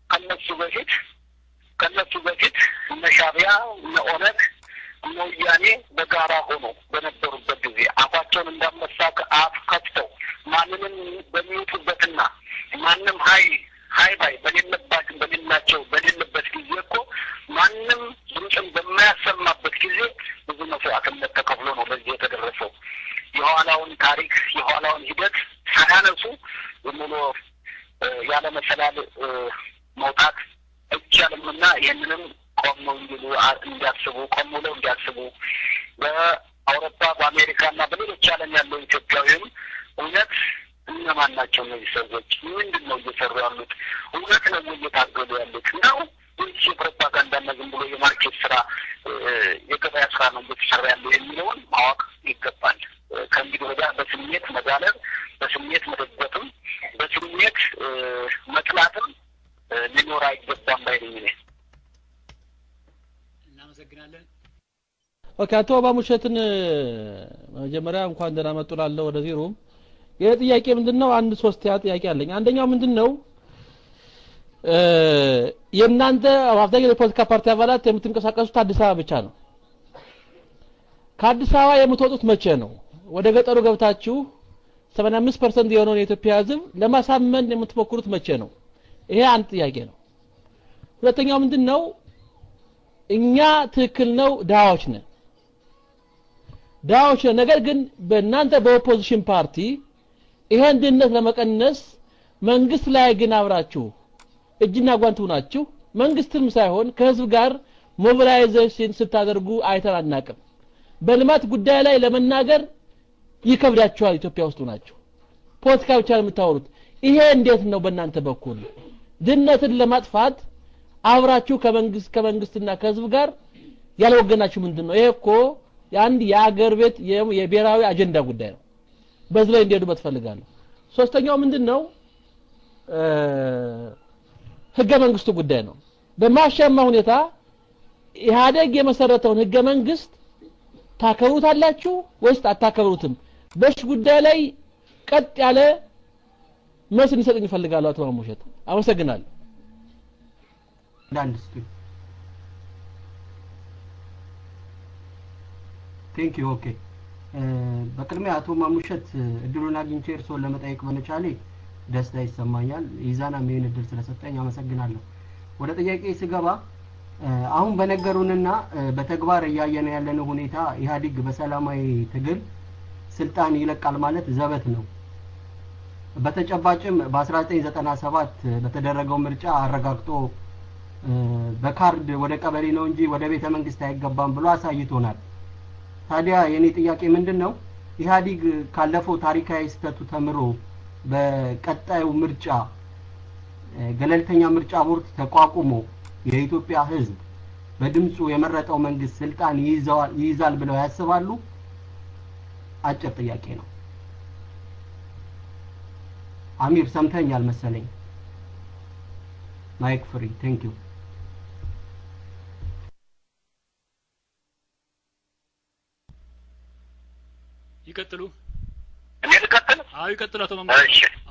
ከነሱ በፊት እነ ሻዕቢያ እነ ኦነግ እነ ወያኔ በጋራ ሆኖ በነበሩበት ጊዜ አፋቸውን እንዳመሳክ አፍ ከፍተው ማንንም በሚውጡበትና ማንም ሃይ ባይ በሌለበት ጊዜ እኮ ማንም ድምፅን በማያሰማበት ጊዜ ብዙ መስዋዕትነት ተከፍሎ ነው ለዚህ የተደረሰው የኋላውን ታሪክ የኋላውን ሂደት ሳያነሱ ሙሉ ያለ መሰላል መውጣት አይቻልምና ይሄንንም ቆም ብለው እንዲያስቡ በአውሮፓ በአሜሪካና በሌሎች ዓለም ያለው ኢትዮጵያውያን እውነት እነማን ናቸው እነዚህ ሰዎች ምንድነው እየሰሩ ያሉት እውነት ነው እየታገሉ ያሉት ነው ወይስ ፕሮፓጋንዳና ዝም ብሎ የማርኬት ስራ የገበያ ስራ ነው እየተሰራ ያለው የሚለውን ማወቅ ይገባል ከእንግዲህ ወዲያ በስሜት መጋለብ በስሜት መደገፍም በስሜት መጥላትም ሊኖር አይገባም ባይነኝ ነኝ እናመሰግናለን ኦኬ አቶ ባሙሸትን መጀመሪያ እንኳን ደህና መጡ ላለው ወደ ዚሩም የጥያቄ ምንድነው አንድ ሶስት ጥያቄ አለኝ አንደኛው ምንድነው የእናንተ አብዛኛው የፖለቲካ ፓርቲ አባላት የምትንቀሳቀሱት አዲስ አበባ ብቻ ነው ከአዲስ አበባ የምትወጡት መቼ ነው ወደ ገጠሩ ገብታችሁ 75% የሆነውን የኢትዮጵያ ህዝብ ለማሳመን የምትሞክሩት መቼ ነው ይሄ አንድ ጥያቄ ነው ሁለተኛው ምንድነው እኛ ትክክል ነው ዳዎች ነን ነገር ግን በእናንተ በኦፖዚሽን ፓርቲ ይሄን ድነት ለመቀነስ መንግስት ላይ ግን አብራችሁ እጅና ጓንቱ ናችሁ መንግስትም ሳይሆን ከህዝብ ጋር ሞቢላይዜሽን ስታደርጉ አይተናናቅም በልማት ጉዳይ ላይ ለመናገር ይከብዳችኋል ኢትዮጵያ ውስጥ ናችሁ ፖለቲካ ብቻ የምታወሩት ይሄ እንዴት ነው በእናንተ በኩል ድነትን ለማጥፋት አብራችሁ ከመንግስትና ከህዝብ ጋር ያልወገናችሁ ምንድነው ይሄ እኮ ያንድ የአገር ቤት የብሔራዊ አጀንዳ ጉዳይ ነው በዚህ ላይ እንዲሄዱበት ፈልጋለሁ ሶስተኛው ምንድነው ህገ መንግስቱ ጉዳይ ነው በማሻማ ሁኔታ ኢህአዴግ የመሰረተውን ህገ መንግስት ታከብሩታላችሁ ወይስ አታከብሩትም በሽ ጉዳይ ላይ ቀጥ ያለ መልስ እንዲሰጥኝ ፈልጋለሁ አቶ ማሙሸት አመሰግናለሁ ዳንስቱ ቴንክ ዩ ኦኬ በቅድሚያ አቶ ማሙሸት እድሉን አግኝቼ እርሶን ለመጠየቅ በመቻሌ ደስታ ይሰማኛል ኢዛና ምን እድል ስለሰጠኝ አመሰግናለሁ ወደ ጥያቄ ስገባ አሁን በነገሩንና በተግባር ያያየነ ያለነው ሁኔታ ኢህአዴግ በሰላማዊ ትግል ስልጣን ይለቃል ማለት ዘበት ነው በተጨባጭም በ1997 በተደረገው ምርጫ አረጋግጦ በካርድ ወደ ቀበሌ ነው እንጂ ወደ ቤተ መንግስት አይገባም ብሎ አሳይቶናል ታዲያ የኔ ጥያቄ ምንድነው ኢህአዴግ ካለፈው ታሪካዊ ስተቱ ተምሮ በቀጣዩ ምርጫ ገለልተኛ ምርጫ ቦርድ ተቋቁሞ የኢትዮጵያ ህዝብ በድምጹ የመረጠው መንግስት ስልጣን ይይዛል ብለው ያስባሉ አጭር ጥያቄ ነው አሚር ሰምተኛል መሰለኝ ማይክ ፍሪ ቴንክ ዩ ይቀጥሉ እኔ ልቀጥል ይቀጥሉ አቶ ማሙሸት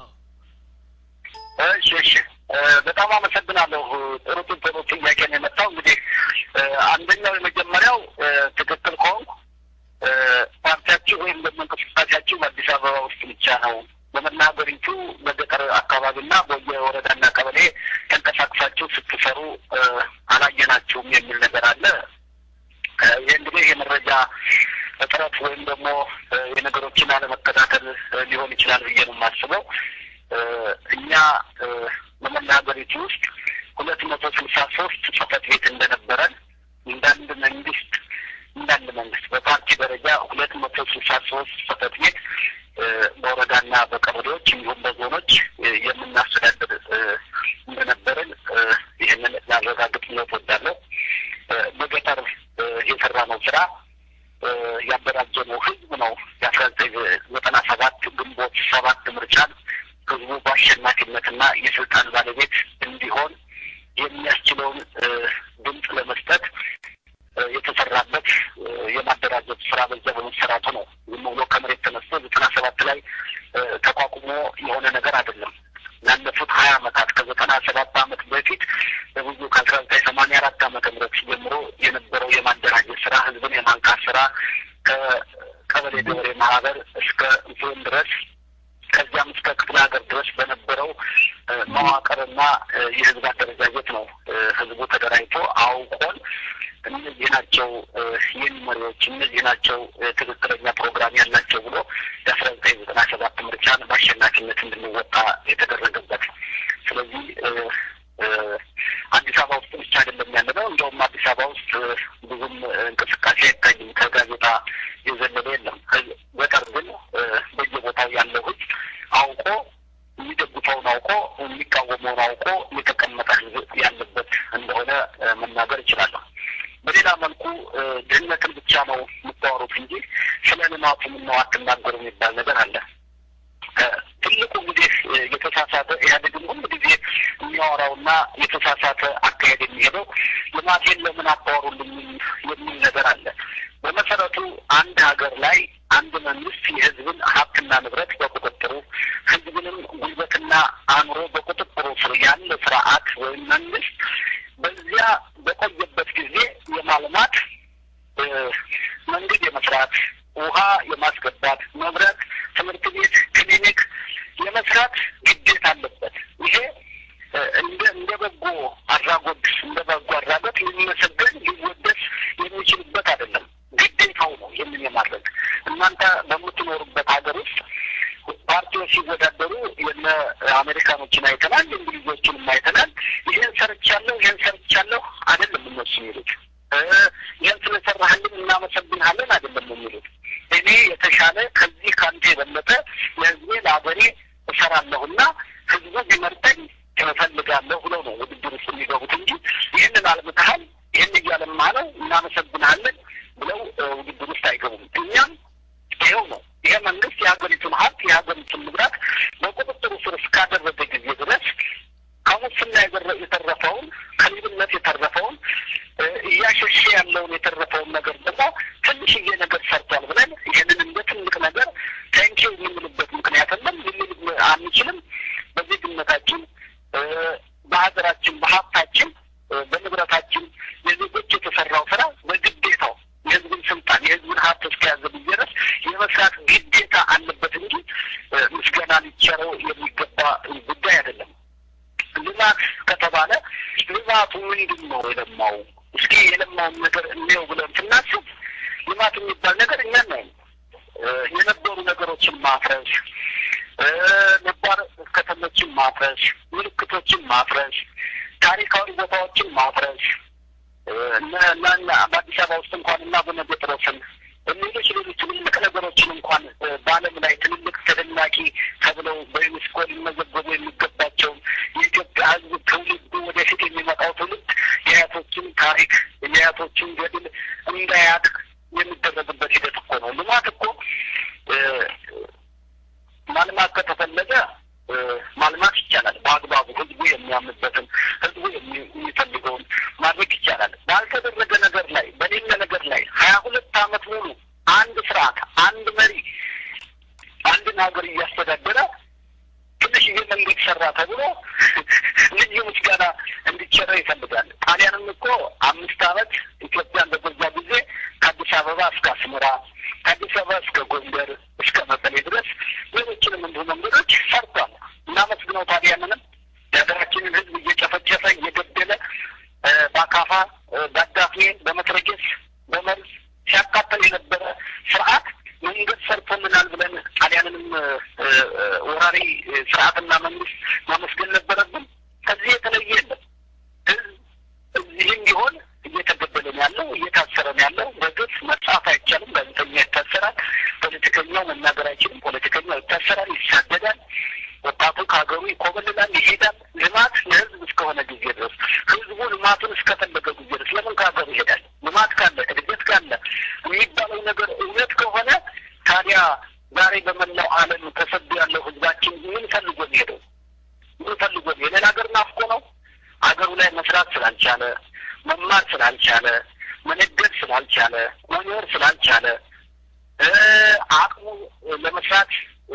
እሺ በጣም አመሰግናለሁ ጥሩ ጥያቄ ነው የመጣው እንግዲህ አንደኛው የመጀመሪያው ትክክል ከሆንኩ ፓርቲያችሁ ወይም ደግሞ እንቅስቃሴያችሁ በአዲስ አበባ ውስጥ ብቻ ነው በመናገሪቱ በገጠር አካባቢና በየወረዳና ቀበሌ ተንቀሳቅሳችሁ ስትሰሩ አላየናችሁም የሚል ነገር አለ እንግዲህ የመረጃ እጥረት ወይም ደግሞ የነገሮችን አለመከታተል ሊሆን ይችላል ብዬ ነው የማስበው እኛ በመናገሪቱ ውስጥ 263 ጽፈት ቤት እንደነበረን እንዳንድ መንግስት በፓርቲ ደረጃ 263 ጽፈት ቤት በወረዳና በቀበሌዎች እንዲሁም በዞኖች የምናስተዳድር እንደነበረን ይህንን ላረጋግጥ እወዳለሁ በገጠር የሰራነው ስራ ያበራጀነው ህዝብ ነው የ1997 ግንቦት 7 ምርጫን ህዝቡ በአሸናፊነትና የስልጣን ባለቤት እንዲሆን የሚያስችለውን ድምጽ ለመስጠት የተሰራበት የማደራጀት ስራ በዚያ በመሰራቱ ነው ሙሉ ከመሬት ተነስቶ 97 ላይ ተቋቁሞ የሆነ ነገር አይደለም ላለፉት 20 አመታት ከ97 አመት በፊት በብዙ ከ1984 ዓመተ ምህረት ጀምሮ የነበረው የማደራጀት ስራ ህዝብን የማንቃት ስራ ከቀበሌ ገበሬ ማህበር እስከ ዞን ድረስ ከዚያም እስከ ክፍለ ሀገር ድረስ በነበረው መዋቅርና የህዝብ አደረጃጀት ነው ህዝቡ ተደራጅቶ አውቆን እነዚህ ናቸው የሚመሪዎች እነዚህ ናቸው ትክክለኛ ፕሮግራም ያላቸው ብሎ የ1997 ምርጫን በአሸናፊነት እንድንወጣ የተደረገበት ስለዚህ አዲስ አበባ ውስጥ ብቻ አይደለም ያለው እንደውም አዲስ አበባ ውስጥ ብዙም እንቅስቃሴ አይታይም ከጋዜጣ የዘለለ የለም በቀር ግን በየቦታው ያለው ህዝብ አውቆ የሚደግፈውን አውቆ የሚቃወመውን አውቆ የተቀመጠ ህዝብ ያለበት እንደሆነ መናገር ይችላል በሌላ መልኩ ድህነትን ብቻ ነው የምታወሩት እንጂ ስለ ልማቱ ምነው አትናገሩ የሚባል ነገር አለ ትልቁ እንግዲህ የተሳሳተ ኢህአዴግን ሁሉ ጊዜ የሚያወራውና የተሳሳተ አካሄድ የሚሄደው ልማቴን ለምን አታወሩልኝ የሚል ነገር አለ በመሰረቱ አንድ ሀገር ላይ አንድ መንግስት የህዝብን ሀብትና ንብረት በቁጥጥሩ ህዝብንም ጉልበትና አእምሮ በቁጥጥሩ ስር ያለ ስርዓት ወይም መንግስት በዚያ በቆየበት ጊዜ የማልማት መንገድ የመስራት ውሃ የማስገባት መብራት ትምህርት ቤት ክሊኒክ የመስራት ግዴታ አለበት ይሄ እንደ በጎ አድራጎት ሊመሰገን ሊወደስ የሚችልበት አይደለም ግዴታው ነው የምን የማድረግ እናንተ በምትኖሩበት ሀገር ውስጥ ፓርቲዎች ሲወዳደሩ የነ አሜሪካኖችን አይተናል እንግሊዞችንም አይተናል ይሄን ሰርቻለሁ አይደለም እነሱ የሚሉት ይሄን ስለሰራህልን እናመሰግናለን አይደለም የሚሉት እኔ የተሻለ ከዚህ ካንተ የበለጠ ለህዝቤ ለአገሬ እሰራለሁና ህዝቡ ቢመርጠኝ እፈልጋለሁ ብለው ነው ውድድር ውስጥ የሚገቡት እንጂ ይህንን አልምተሃል ይህን እያለማ ነው እናመሰግናለን የመስራት ግዴታ አለበት እንጂ ምስጋና ሊቸረው የሚገባ ጉዳይ አይደለም። ልማት ከተባለ ልማቱ ምንድን ነው የለማው? እስኪ የለማውን ነገር እንየው ብለን ስናስብ ልማት የሚባል ነገር እኛ ነው የነበሩ ነገሮችን ማፍረስ፣ ነባር ከተሞችን ማፍረስ፣ ምልክቶችን ማፍረስ፣ ታሪካዊ ቦታዎችን ማፍረስ እና በአዲስ አበባ ውስጥ እንኳን እና በመገጥሮስን ሌሎች ትልልቅ ነገሮችን እንኳን በዓለም ላይ ትልልቅ ተደናቂ ተብለው በዩኔስኮ ሊመዘገቡ የሚገባቸው የኢትዮጵያ ሕዝብ ትውልዱ ወደፊት የሚመጣው ትውልድ የአያቶችን ታሪክ የአያቶችን ገድል እንዳያውቅ የሚደረግበት ሂደት እኮ ነው። ልማት እኮ ማልማት ከተፈለገ ማልማት ይቻላል። በአግባቡ ህዝቡ የሚያምንበትን ህዝቡ የሚፈልገውን ማድረግ ይቻላል። ባልተደረገ ነገር ላይ በሌለ ነገር ላይ 22 ዓመት ሙሉ አንድ ስርዓት አንድ መሪ አንድን ሀገር እያስተዳደረ ትንሽዬ መንገድ ሰራ ተብሎ ልዩ ምስጋና እንዲቸረው ይፈልጋል። ጣሊያንም እኮ 5 ዓመት ኢትዮጵያን በገዛ ጊዜ ከአዲስ አበባ እስከ አስመራ ከአዲስ አበባ እስከ ጎንደር እስከ መቀሌ ድረስ ሌሎችንም እንዲሁ መንገዶች ሰርቷል። እናመስግነው። ታዲያ ምንም የሀገራችንን ህዝብ እየጨፈጨፈ እየገደለ በአካፋ በአዳፍኔ በመትረጌስ በመርዝ ሲያቃጠል የነበረ ስርዓት መንገድ ሰርቶልናል ብለን ጣሊያንንም ወራሪ ስርዓትና መንግስት ማመስገን ነበረብን። ከዚህ የተለየ የለም። እዚህም ቢሆን እየተገደለ ያለው እየታሰረ ያለው በግፍ መጻፍ አይቻልም። ጋዜጠኛ ይታሰራል። ፖለቲከኛው መናገር አይችልም። ፖለቲከኛው ይታሰራል፣ ይሳደዳል። ወጣቱ ከሀገሩ ይኮበልላል፣ ይሄዳል። ልማት ለህዝብ እስከሆነ ጊዜ ድረስ ህዝቡ ልማቱን እስከፈለገ ጊዜ ድረስ ለምን ከሀገሩ ይሄዳል? ልማት ካለ እድገት ካለ የሚባለው ነገር እውነት ከሆነ ታዲያ ዛሬ በመላው ዓለም ተሰዶ ያለው ህዝባችን ምን ፈልጎ ሄደው? ምን ፈልጎ የሌላ ሀገር ናፍቆ ነው? ሀገሩ ላይ መስራት ስላልቻለ፣ መማር ስላልቻለ፣ መነገድ ስላልቻለ፣ መኖር ስላልቻለ፣ አቅሙ ለመስራት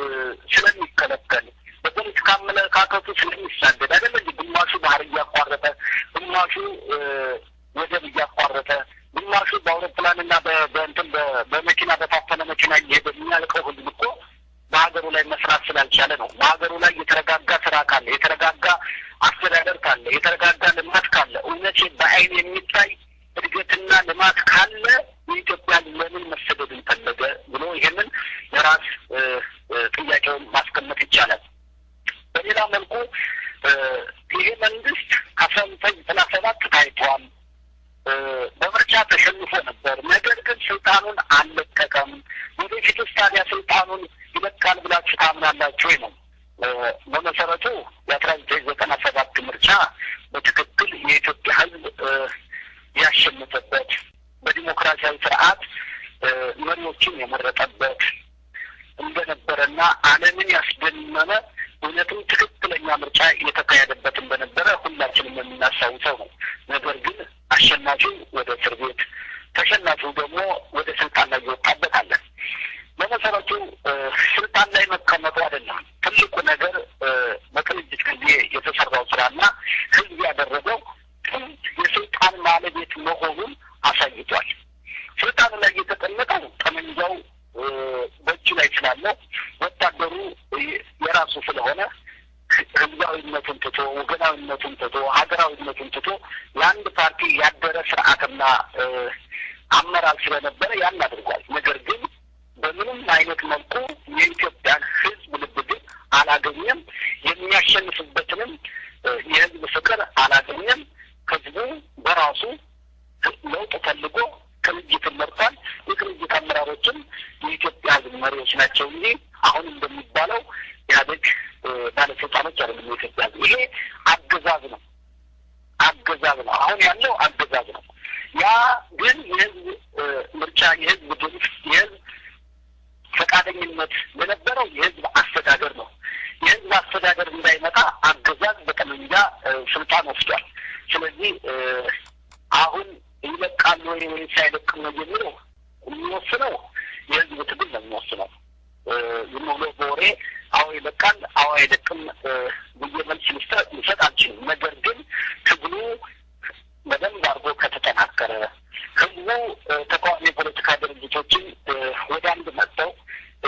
ስለሚከለከል በፖለቲካ አመለካከቱ ስለሚሳደድ አይደል እንጂ ግማሹ ባህር እያቋረጠ ግማሹ ወደብ እያቋረጠ ግማሹ በአውሮፕላንና በእንትን በመኪና በታፈነ መኪና እየሄደ የሚያልቀው ህዝብ እኮ በሀገሩ ላይ መስራት ስላልቻለ ነው። በሀገሩ ላይ የተረጋጋ ስራ ካለ፣ የተረጋጋ አስተዳደር ካለ፣ የተረጋጋ ልማት ካለ፣ እውነት በአይን የሚታይ እድገትና ልማት ካለ የኢትዮጵያ ለምን መሰደድን ፈለገ ብሎ ይሄንን የራስ ጥያቄውን ማስቀመጥ ይቻላል። በሌላ መልኩ ይሄ መንግስት ከ1997 ታይቷል። በምርጫ ተሸንፎ ነበር። ነገር ግን ስልጣኑን አልለቀቀም። ወደፊትስ ታዲያ ስልጣኑን ይለቃል ብላችሁ ታምናላችሁ ወይ ነው? በመሰረቱ የ1997 ምርጫ በትክክል የኢትዮጵያ ህዝብ ያሸነፈበት በዲሞክራሲያዊ ስርዓት መሪዎችን የመረጠበት እንደነበረና ዓለምን ያስደመመ እውነትም ትክክለኛ ምርጫ የተካሄደበት እንደነበረ ሁላችንም የምናስታውሰው ነው። ነገር ግን አሸናፊው ወደ እስር ቤት ተሸናፊው ደግሞ ወደ ስልጣን ላይ ይወጣበት አለ። በመሰረቱ ስልጣን ላይ መቀመጡ አይደለም ትልቁ ነገር። በቅንጅት ጊዜ የተሰራው ስራና ህዝብ ያደረገው የስልጣን ባለቤት መሆኑን አሳይቷል። ስልጣኑ ላይ የተቀመጠው ጠመንጃው በእጁ ላይ ስላለው ወታደሩ የራሱ ስለሆነ ህዝባዊነቱን ትቶ ወገናዊነቱን ትቶ ሀገራዊነቱን ትቶ ለአንድ ፓርቲ ያደረ ስርዓትና አመራር ስለነበረ ያን አድርጓል። ነገር ግን በምንም አይነት መልኩ የኢትዮጵያን ህዝብ ልብ ግን አላገኘም። የሚያሸንፍበትንም የህዝብ ፍቅር አላገኘም። ህዝቡ በራሱ ለውጥ ፈልጎ ቅንጅትን መርጧል። የቅንጅት አመራሮችም የኢትዮጵያ ህዝብ መሪዎች ናቸው እንጂ አሁን እንደሚባለው ኢህአዴግ ባለስልጣኖች አይደለም። የኢትዮጵያ ህዝብ ይሄ አገዛዝ ነው። አሁን ያለው አገዛዝ ነው። ያ ግን የህዝብ ምርጫ፣ የህዝብ ድምፅ፣ የህዝብ ፈቃደኝነት የነበረው የህዝብ አስተዳደር ነው። የህዝብ አስተዳደር እንዳይመጣ አገዛዝ በጠመንጃ ስልጣን ወስዷል። ስለዚህ አሁን ይለቃሉ ወይ ሳይለቅም ነው የሚለው የሚወስነው የህዝብ ትግል ነው የሚወስነው። ዝም ብሎ በወሬ አዎ ይለቃል አዎ አይለቅም ብዬ መልስ ልሰጥ አልችልም። ነገር ግን ትግሉ በደንብ አድርጎ ከተጠናከረ ህዝቡ ተቃዋሚ የፖለቲካ ድርጅቶችን ወደ አንድ መጥተው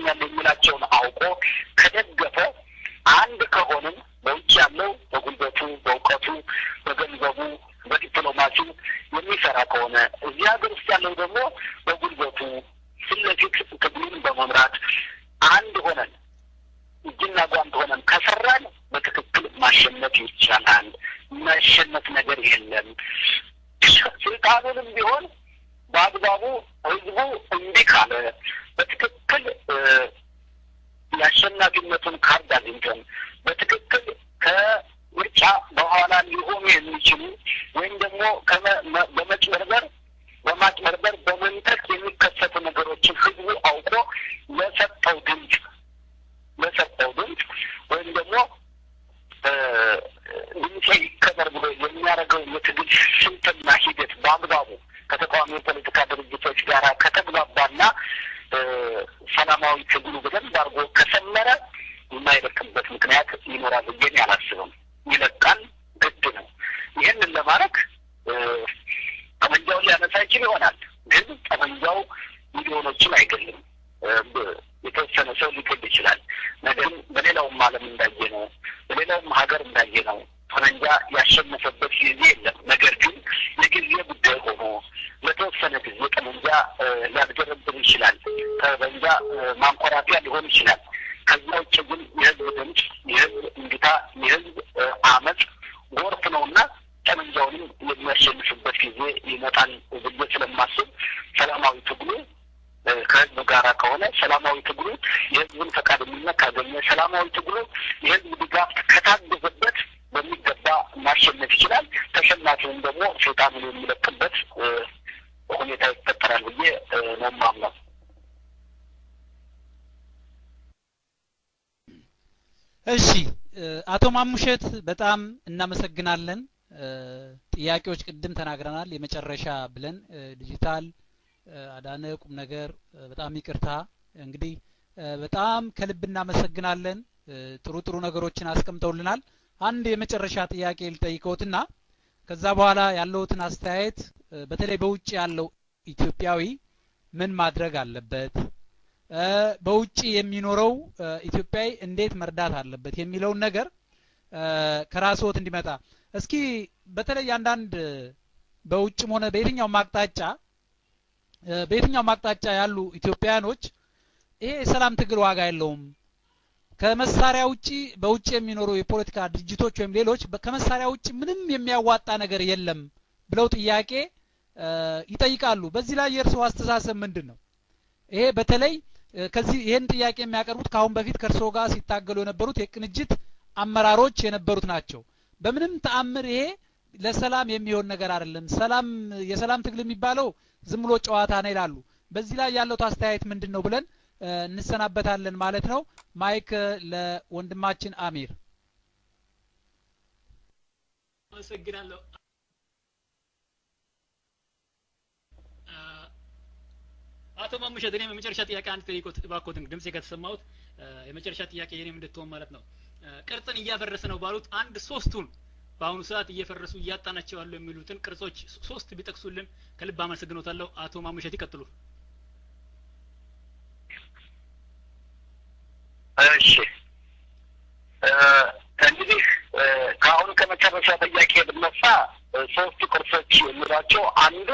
ይገባኛል የሚላቸውን አውቆ ከደገፈ አንድ ከሆነም በውጭ ያለው በጉልበቱ በእውቀቱ በገንዘቡ በዲፕሎማሲው የሚሰራ ከሆነ እዚህ ሀገር ውስጥ ያለው ደግሞ በጉልበቱ ስለፊት ትግሉን በመምራት አንድ ሆነን እጅና ጓንት ሆነን ከሰራን በትክክል ማሸነፍ ይቻላል። ማሸነፍ ነገር የለም። ስልጣኑንም ቢሆን በአግባቡ ህዝቡ እንዲህ ካለ በትክክል የአሸናፊነቱን ካርድ አግኝተን በትክክል ከምርጫ በኋላ ሊሆኑ የሚችሉ ወይም ደግሞ በማጭበርበር በመንጠቅ የሚከሰቱ ነገሮችን ህዝቡ አውቆ ለሰጠው ድምፅ ወይም ደግሞ ድምፄ ይከበር ብሎ የሚያደርገው የትግል ስልትና ሂደት በአግባቡ ከተቃዋሚ የፖለቲካ ድርጅቶች ጋር ከተግባባና ሰላማዊ ትግሉ በደንብ አድርጎ ከሰመረ የማይለቅበት ምክንያት ይኖራል ብዬ አላስብም። ይለቃል፣ ግድ ነው። ይህንን ለማድረግ ጠመንጃው ሊያነሳ ይችል ይሆናል፣ ግን ጠመንጃው ሚሊዮኖችን አይገልም። የተወሰነ ሰው ሊገል ይችላል። ነገር በሌላውም ዓለም እንዳየነው በሌላውም ሀገር እንዳየነው ጠመንጃ ያሸነፈበት ጊዜ የለም። ነገር ግን የጊዜ ጉዳይ ሆኖ ለተወሰነ ጊዜ ጠመንጃ ሊያስገረብር ይችላል። ጠመንጃ ማንኮራፊያ ሊሆን ይችላል። ከዛ ውጭ ግን የህዝብ ድምፅ፣ የህዝብ እንግታ፣ የህዝብ አመፅ ጎርፍ ነውና ጠመንጃውንም የሚያሸንፍበት ጊዜ ይመጣል ብዬ ስለማስብ ሰላማዊ ትግሉ ከህዝብ ጋር ከሆነ ሰላማዊ ትግሉ የህዝብን ፈቃደኝነት ካገኘ ሰላማዊ ትግሉ የህዝብ ድጋፍ ከታገዘበት በሚገባ ማሸነፍ ይችላል። ተሸናፊውን ደግሞ ሰይጣኑን የሚለቅበት ሁኔታ ይፈጠራል ብዬ ነው የማምነው። እሺ አቶ ማሙሸት በጣም እናመሰግናለን። ጥያቄዎች ቅድም ተናግረናል። የመጨረሻ ብለን ዲጂታል አዳነ ቁም ነገር በጣም ይቅርታ እንግዲህ በጣም ከልብ እናመሰግናለን። ጥሩ ነገሮችን አስቀምጠውልናል። አንድ የመጨረሻ ጥያቄ ልጠይቀውትና ከዛ በኋላ ያለውትን አስተያየት በተለይ በውጭ ያለው ኢትዮጵያዊ ምን ማድረግ አለበት፣ በውጭ የሚኖረው ኢትዮጵያዊ እንዴት መርዳት አለበት የሚለውን ነገር ከራስዎት እንዲመጣ እስኪ በተለይ አንዳንድ በውጭም ሆነ በየትኛው ማቅጣጫ ያሉ ኢትዮጵያኖች ይሄ የሰላም ትግል ዋጋ የለውም ከመሳሪያ ውጪ በውጭ የሚኖሩ የፖለቲካ ድርጅቶች ወይም ሌሎች ከመሳሪያ ውጪ ምንም የሚያዋጣ ነገር የለም ብለው ጥያቄ ይጠይቃሉ። በዚህ ላይ የእርስዎ አስተሳሰብ ምንድነው? ይሄ በተለይ ከዚህ ይሄን ጥያቄ የሚያቀርቡት ካሁን በፊት ከእርስዎ ጋር ሲታገሉ የነበሩት የቅንጅት አመራሮች የነበሩት ናቸው። በምንም ተአምር ይሄ ለሰላም የሚሆን ነገር አይደለም፣ የሰላም ትግል የሚባለው ዝም ብሎ ጨዋታ ነው ይላሉ። በዚህ ላይ ያለው አስተያየት ምንድነው ብለን እንሰናበታለን ማለት ነው። ማይክ ለወንድማችን አሚር። አመሰግናለሁ። አቶ ማሙሸት እኔም የመጨረሻ ጥያቄ አንድ ጠይቆት ባኮትን ድምጼ ከተሰማሁት የመጨረሻ ጥያቄ የኔም እንድትሆን ማለት ነው። ቅርጽን እያፈረሰ ነው ባሉት አንድ ሶስቱን በአሁኑ ሰዓት እየፈረሱ እያጣናቸው ያሉ የሚሉትን ቅርጾች ሶስት ቢጠቅሱልን ከልብ አመሰግኖታለሁ። አቶ ማሙሸት ይቀጥሉ። እሺ እንግዲህ ከአሁን ከመጨረሻ ጥያቄ ብነሳ ሶስቱ ቅርሶች የሚሏቸው አንዱ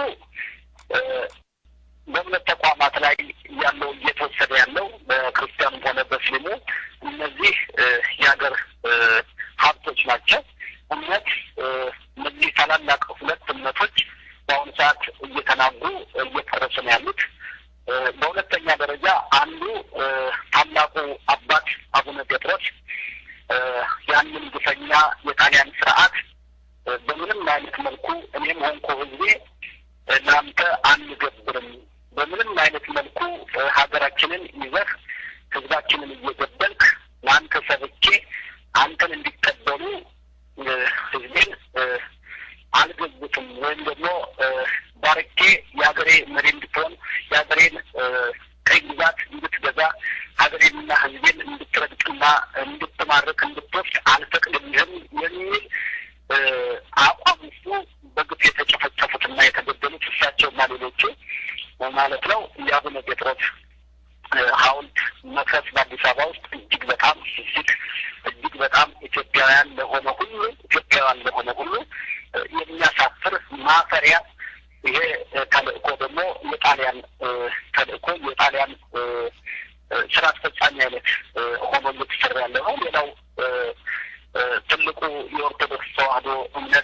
በእምነት ተቋማት ላይ ያለው እየተወሰደ ያለው በክርስቲያኑ ሆነ በእስልሙ እነዚህ የሀገር ሀብቶች ናቸው። እምነት እነዚህ ታላላቅ ሁለት እምነቶች በአሁኑ ሰዓት እየተናጉ እየፈረሱ ነው ያሉት። በሁለተኛ ደረጃ አንዱ ታላቁ አባት አቡነ ጴጥሮስ ያንን ግፈኛ የጣሊያን ስርዓት በምንም አይነት መልኩ እኔም ሆንኩ ህዝቤ እናንተ አንገብርም፣ በምንም አይነት መልኩ ሀገራችንን ይዘህ ህዝባችንን እየገደልክ ለአንተ ሰብቼ አንተን እንዲቀበሉ ህዝቤን አልገዝትም ወይም ደግሞ ባርኬ የሀገሬ መሪ እንድትሆን የሀገሬን ቀይ ግዛት እንድትገዛ ሀገሬንና ህዝቤን እንድትረግጥና እንድትማርክ እንድትወስድ አልፈቅድልህም የሚል አቋም ውስጡ በግፍ የተጨፈጨፉትና የተገደሉት እሳቸውና ሌሎቹ ማለት ነው። የአቡነ ጴጥሮስ ሐውልት መንፈስ በአዲስ አበባ ውስጥ እጅግ በጣም ሲሲት እጅግ በጣም ኢትዮጵያውያን ለሆነ ሁሉ የሚያሳፍር ማፈሪያ ይሄ ተልእኮ ደግሞ የጣሊያን ተልእኮ የጣሊያን ስራ አስፈጻሚ አይነት ሆኖ እየተሰራ ያለ ነው። ሌላው ትልቁ የኦርቶዶክስ ተዋህዶ እምነት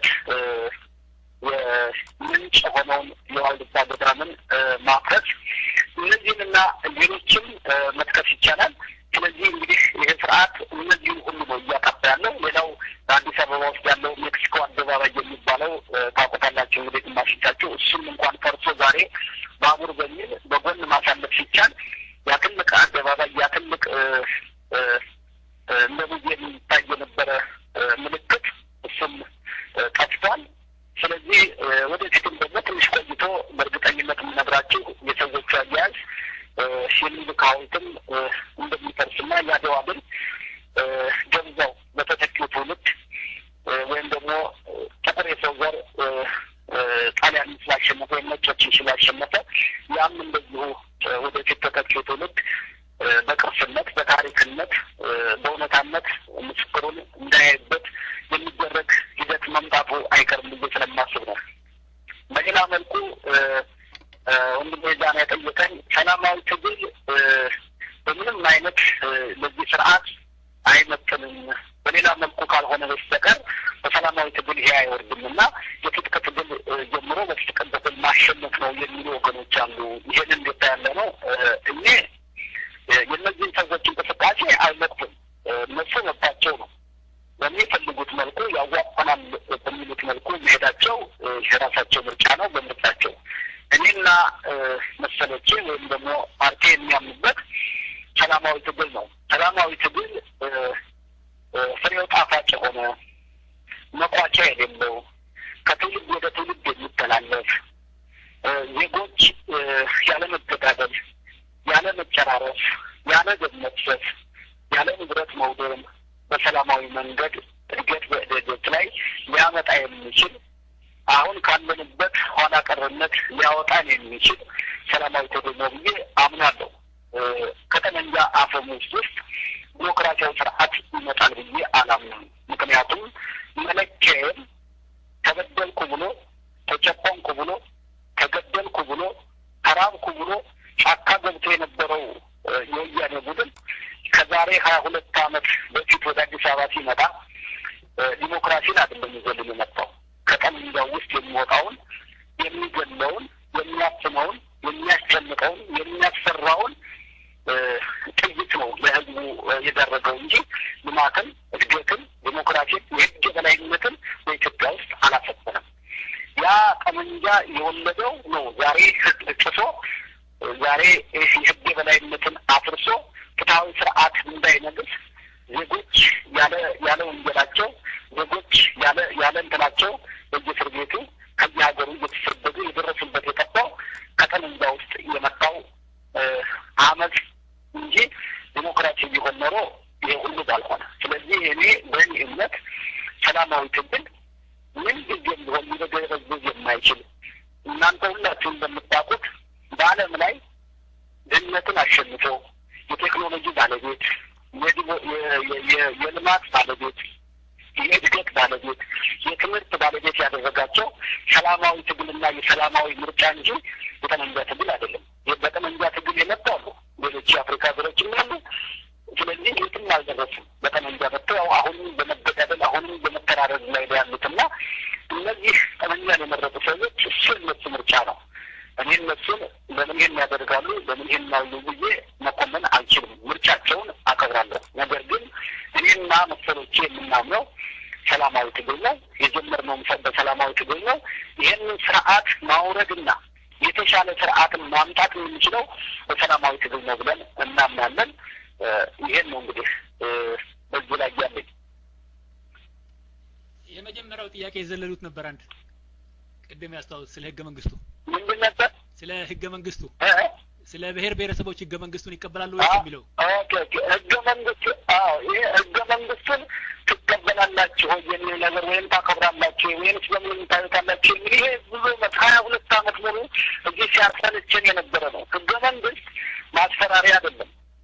የምንጭ ሆነውን የዋልድባ ገዳምን ማፍረስ እነዚህንና ሌሎችም መጥቀስ ይቻላል። ስለዚህ እንግዲህ ይህ ስርዓት እነዚህን ሁሉ ነው እያጠፋ ያለው። ሌላው በአዲስ አበባ ውስጥ ያለው ሜክሲኮ አደባባይ የሚባለው ታውቁታላችሁ እንግዲህ ግማሾቻችሁ። እሱም እንኳን ፈርሶ ዛሬ ባቡር በሚል በጎን ማሳለፍ ሲቻል ያትልቅ አደባባይ ያትልቅ እንደ ሙዚየም የሚታይ የነበረ ምልክት እሱም ጠፍቷል። ስለዚህ ወደፊትም ደግሞ ትንሽ ቆይቶ በእርግጠኝነት የምነግራችሁ የሰዎቹ አያያዝ የሚልክ ሐውልትም እንደሚፈርስና ያድዋ ድል ገንዘው በተተኪው ትውልድ ወይም ደግሞ ጥቁር የሰው ዘር ጣሊያን ስላሸነፈ ወይም ነጮችን ስላሸነፈ ያም እንደዚሁ ወደፊት ተተኪው ትውልድ በቅርስነት በታሪክነት በእውነታነት ምስክሩን እንዳያይበት የሚደረግ ሂደት መምጣቱ አይቀርም ብዬ ስለማስብ ነው። በሌላ መልኩ ወንድሜ ዛና የጠየቀኝ ሰላማዊ ትግል በምንም አይነት ለዚህ ስርዓት አይመጥንም፣ በሌላ መልኩ ካልሆነ በስተቀር በሰላማዊ ትግል ይሄ አይወርድምና የትጥቅ ትግል ጀምሮ በትጥቅ ትግል ማሸነፍ ነው የሚሉ ወገኖች አሉ። ይሄን እንዴት ያለ ነው? እኔ የእነዚህን ሰዎች እንቅስቃሴ አይመጥም። እነሱ መብታቸው ነው። በሚፈልጉት መልኩ ያዋጣናል በሚሉት መልኩ መሄዳቸው የራሳቸው ምርጫ ነው። በምርጫቸው እኔና መሰሎቼ ወይም ደግሞ ፓርቲ የሚያምኑበት ሰላማዊ ትግል ነው። ሰላማዊ ትግል ፍሬው ጣፋጭ የሆነ መቋጫ የሌለው ከትውልድ ወደ ትውልድ የሚተላለፍ ዜጎች ያለ መገዳደል፣ ያለ መጨራረስ፣ ያለ ደም መፍሰስ፣ ያለ ንብረት መውደም በሰላማዊ መንገድ እድገት በእድገት ላይ ሊያመጣ የሚችል አሁን ካለንበት ኋላ ቀርነት ሊያወጣን የሚችል ሰላማዊ ትግል ነው ብዬ አምናለሁ። ከጠመንጃ አፈሙዝ ውስጥ ዲሞክራሲያዊ ስርዓት ይመጣል ብዬ አላምንም። ምክንያቱም መለኪያዬም ተበደልኩ ብሎ ተጨቆንኩ ብሎ ተገደልኩ ብሎ ተራብኩ ብሎ ጫካ ገብቶ የነበረው የወያኔ ቡድን ከዛሬ 22 ዓመት በፊት ወደ አዲስ አበባ ሲመጣ ዲሞክራሲን አይደለም ይዘልን የመጣው። ከጠመንጃው ውስጥ የሚወጣውን የሚገለውን፣ የሚያፍነውን፣ የሚያስጨንቀውን፣ የሚያስፈራውን ጥይት ነው ለህዝቡ የደረገው እንጂ ልማትን፣ እድገትን፣ ዲሞክራሲን፣ የህግ የበላይነትን በኢትዮጵያ ውስጥ አላሰፈነም። ያ ጠመንጃ የወለደው ነው ዛሬ ጥሶ ዛሬ የህግ የበላይነትን አፍርሶ ፍትሐዊ ስርዓት እንዳይነግስ ዜጎች ያለ ወንጀላቸው ዜጎች ያለ እንትናቸው በየእስር ቤቱ ከዚህ ሀገሩ እየተሰደዱ የደረሱበት የጠፋው ከጠመንጃ ውስጥ የመጣው አመፅ እንጂ ዲሞክራሲ ቢሆን ኖሮ ይሄ ሁሉ ባልሆነ። ስለዚህ እኔ በእኔ እምነት ሰላማዊ ትግል ምን ጊዜም ቢሆን ሊበገበዝ የማይችል እናንተ ሁላችሁ እንደምታውቁት በዓለም ላይ ድህነትን አሸንፎ የቴክኖሎጂ ባለቤት፣ የልማት ባለቤት፣ የእድገት ባለቤት፣ የትምህርት ባለቤት ያደረጋቸው ሰላማዊ ትግልና የሰላማዊ ምርጫ እንጂ የጠመንጃ ትግል አይደለም። በጠመንጃ ትግል የመጣው ሌሎች የአፍሪካ ሀገሮችም አሉ። ስለዚህ የትም አልደረሱም። በጠመንጃ መጥተው አሁንም በመገዳደል አሁንም በመተራረድ ላይ ያሉትና እነዚህ ጠመንጃን የመረጡ ሰዎች እሱ እነሱ ምርጫ ነው። እኔ እነሱን ለምን ይሄን ያደርጋሉ ለምን ይሄን ያሉ ብዬ መኮንን አልችልም። ምርጫቸውን አከብራለሁ። ነገር ግን እኔና መሰሎቼ የምናምነው ሰላማዊ ትግል ነው። የጀመርነው በሰላማዊ ትግል ነው። ይሄንን ስርዓት ማውረድና የተሻለ ስርዓትን ማምጣት የምንችለው በሰላማዊ ትግል ነው ብለን እናምናለን። ይሄን ነው እንግዲህ በዚህ ላይ ያለኝ። የመጀመሪያው ጥያቄ የዘለሉት ነበር አንድ ቅድም ያስተዋውት ስለ ህገ መንግስቱ ምንድን ነበር? ስለ ህገ መንግስቱ ስለ ብሔር ብሔረሰቦች ህገ መንግስቱን ይቀበላሉ ወይ የሚለው። ኦኬ ህገ መንግስቱ ይሄ ህገ መንግስቱን ትቀበላላችሁ የሚል ነገር ወይም ታከብራላችሁ ወይም ስለምን ታዩታላችሁ የሚል ይሄ ብዙ 22 ዓመት ሙሉ እዚህ ሲያሰለችን የነበረ ነው። ህገ መንግስት ማስፈራሪያ አይደለም።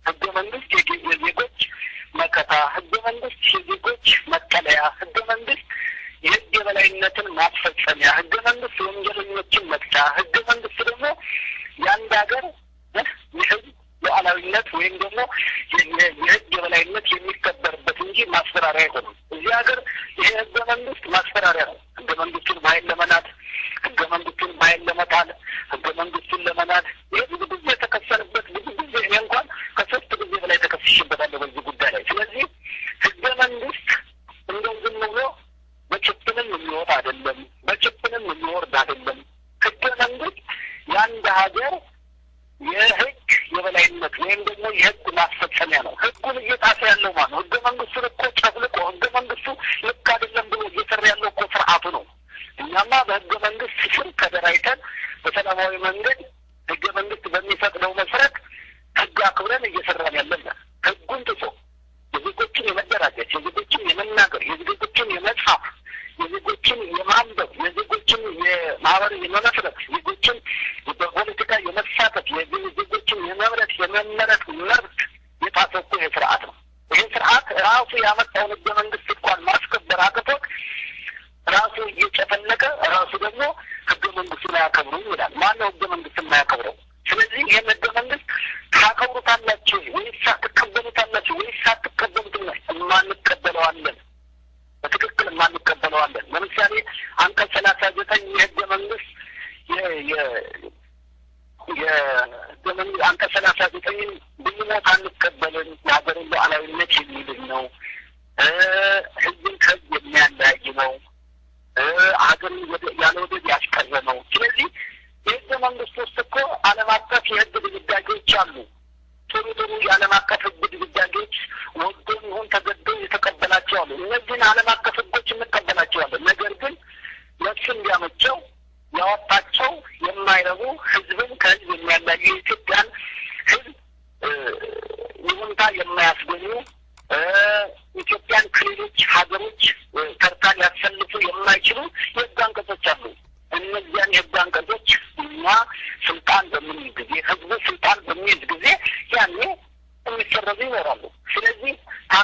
ህገ መንግስት የዜጎች መከታ፣ ህገ መንግስት የዜጎች መጠለያ፣ ህገ መንግስት የህግ የበላይነትን ማስፈጸሚያ፣ ህገ መንግስት ወንጀለኞችን መቅጫ፣ ህገ መንግስት ደግሞ የአንድ ሀገር የህዝብ ሉዓላዊነት ወይም ደግሞ የህግ የበላይነት የሚከበርበት እንጂ ማስፈራሪያ አይሆንም። እዚህ ሀገር ይሄ ህገ መንግስት ማስፈራሪያ ነው። ህገ መንግስቱን በኃይል ለመናድ፣ ህገ መንግስቱን በኃይል ለመጣል፣ ህገ መንግስቱን ለመናድ ይሄ ብዙ ጊዜ የተከሰንበት ብዙ ጊዜ እኔ እንኳን ከ3 ጊዜ በላይ ተከስሼበታለሁ በዚህ ጉዳይ ላይ። ስለዚህ ህገ መንግስት እንደው ዝም ብሎ በጭፍንም የሚወጣ አይደለም፣ በጭፍንም የሚወርድ አይደለም። ህገ መንግስት የአንድ ሀገር የህግ የበላይነት ወይም ደግሞ የህግ ማስፈጸሚያ ነው። ህጉን እየጣሰ ያለው ማለት ነው። ህገ መንግስቱን እኮ ጨፍልቆ ህገ መንግስቱ ልክ አይደለም ብሎ እየሰራ ያለው እኮ ስርዓቱ ነው። እኛማ በህገ መንግስት ስር ተደራጅተን በሰላማዊ መንገድ ህገ መንግስት በሚፈቅደው መሰረት ህግ አክብረን እየሰራን ያለን። ህጉን ጥሶ የዜጎችን የመደራጀት፣ የዜጎችን የመናገር፣ የዜጎችን የመጻፍ፣ የዜጎችን የማንበብ፣ የዜጎችን የማህበር የመመስረት፣ ዜጎችን በፖለቲካ የመሳተፍ፣ የዜጎችን የመምረጥ የመመረጥ መብት የጣሰ እኮ ይሄ ስርዓት ነው። ይሄ ስርዓት ራሱ ያመጣውን ህገ መንግስት እንኳን ማስከበር አቅቶት ራሱ እየጨፈለቀ ራሱ ደግሞ ህገ መንግስቱን አያከብሩም ይላል። ማነው ህገ መንግስቱን የማያከብረው? ስለዚህ ይህን ህገ መንግስት ታከብሩታላችሁ ወይስ አትቀበሉታላችሁ ወይስ አትቀበሉትም? የማንቀበለዋለን፣ በትክክል የማንቀበለዋለን። ለምሳሌ አንቀጽ 39 የህገ መንግስት የህገ መንግስት አንቀጽ 39 ብንሞት አንቀበልም፣ የሀገርን ሉዓላዊነት የሚልህ ነው፣ ህዝብን ከህዝብ የሚያለያይ ነው፣ ሀገርን ያለ ወደብ ያስቀረ ነው። ስለዚህ የህገ መንግስት ውስጥ እኮ ዓለም አቀፍ የህግ ድንጋጌዎች አሉ። ጥሩ ጥሩ የዓለም አቀፍ ህግ ድንጋጌዎች ወዶም ይሁን ተገዶ የተቀበላቸው አሉ። እነዚህን ዓለም አቀፍ ህጎች እንቀበላቸዋለን። ነገር ግን ነፍስ እንዲያመቸው ያወጣቸው የማይረቡ ህዝብን ከህዝብ የሚያለያዩ የኢትዮጵያን ህዝብ ይሁንታ የማያስገኙ ኢትዮጵያን ከሌሎች ሀገሮች ተርታ ሊያሰልፉ የማይችሉ የህግ አንቀጾች አሉ። እነዚያን የህግ አንቀጾች እኛ ስልጣን በምንይዝ ጊዜ፣ ህዝቡ ስልጣን በሚይዝ ጊዜ ያኔ የሚሰረዙ ይኖራሉ። ስለዚህ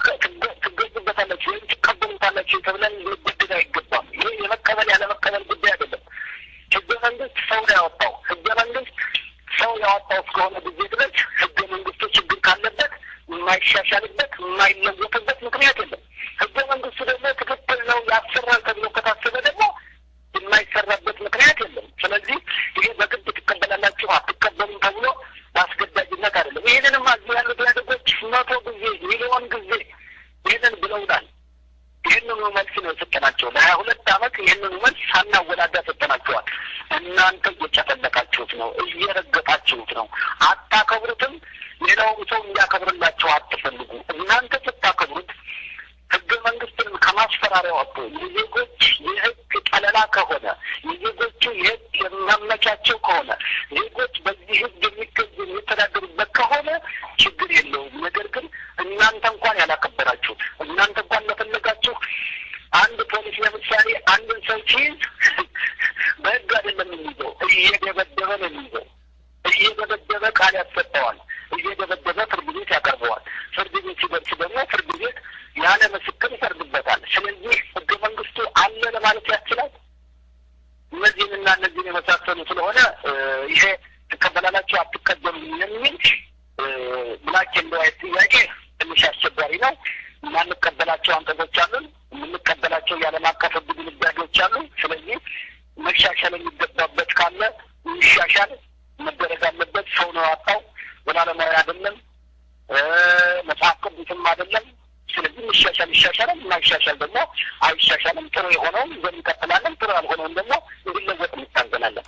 ትገዙበታላችሁ ወይም ትቀበሉታላችሁ ተብለን ልንገደድ አይገባም። ይህ የመቀበል ያለመቀበል ጉዳይ አይደለም። ህገ መንግስት ሰው ነው ያወጣው። ህገ መንግስት ሰው ያወጣው እስከሆነ ጊዜ ድረስ ህገ መንግስቱ ችግር ካለበት የማይሻሻልበት የማይለወጥበት ምክንያት የለም። ህገ መንግስቱ ደግሞ ትክክል ነው ያሰራል ተብሎ ከታሰበ ደግሞ የማይሰራበት ምክንያት የለም። ስለዚህ ይሄ በግድ ትቀበላላችሁ አትቀበሉም ተብሎ በአስገዳጅነት አይደለም። ይህንንም እዚህ ያሉት ኢህአዴጎች 100 ጊዜ ሚሊዮን ጊዜ ይህንን ብለውናል። ይህንኑ መልስ ነው የሰጠናቸው። ለ22 ዓመት ይህንኑ መልስ ሳናወላዳ ሰጠናቸዋል። እናንተ እየጨፈለቃችሁት ነው፣ እየረገጣችሁት ነው፣ አታከብሩትም። ሌላውም ሰው እንዲያከብርላቸው አትፈልጉ። እናንተ ስታከብሩት ህገ መንግስትን ከማስፈራሪያ ወጥቶ የዜጎች የህግ ጠለላ ከሆነ የዜጎቹ የህግ የማመቻቸው ከሆነ ዜጎች በዚህ ህግ የሚገዙ የሚተዳደሩበት ከሆነ ችግር የለውም። ነገር ግን እናንተ እንኳን ያላከበራችሁት እናንተ እንኳን ለፈለጋችሁ አንድ ፖሊስ ለምሳሌ አንድን ሰው ሲይዝ በህግ አይደለም የሚይዘው፣ እየደበደበ ነው የሚይዘው። እየደበደበ ቃል ያሰጠዋል፣ እየደበደበ ፍርድ ቤት ያቀርበዋል። ፍርድ ቤት ሲደርስ ደግሞ ፍርድ ቤት ያለ ምስክር ይፈርድበታል። ስለዚህ ህገ መንግስቱ አለ ለማለት ያስችላል። እነዚህንና እነዚህን የመሳሰሉ ስለሆነ ይሄ ትቀበላላችሁ አትቀበሉም የሚል ብላክ ኤንድ ዋይት ጥያቄ ትንሽ አስቸጋሪ ነው። የማንቀበላቸው አንቀጾች አሉን፣ የምንቀበላቸው የዓለም አቀፍ ህግ ድንጋጌዎች አሉ። ስለዚህ መሻሻል የሚገባበት ካለ ይሻሻል፣ መደረግ አለበት። ሰው ነው ያወጣው፣ ዘላለማዊ አይደለም፣ መጽሐፍ ቅዱስም አይደለም። ስለዚህ ይሻሻል፣ የማይሻሻል ደግሞ አይሻሻልም። ጥሩ የሆነውን ይዘን እንቀጥላለን፣ ጥሩ ያልሆነውን ደግሞ እንዲለወጥ እንታገላለን።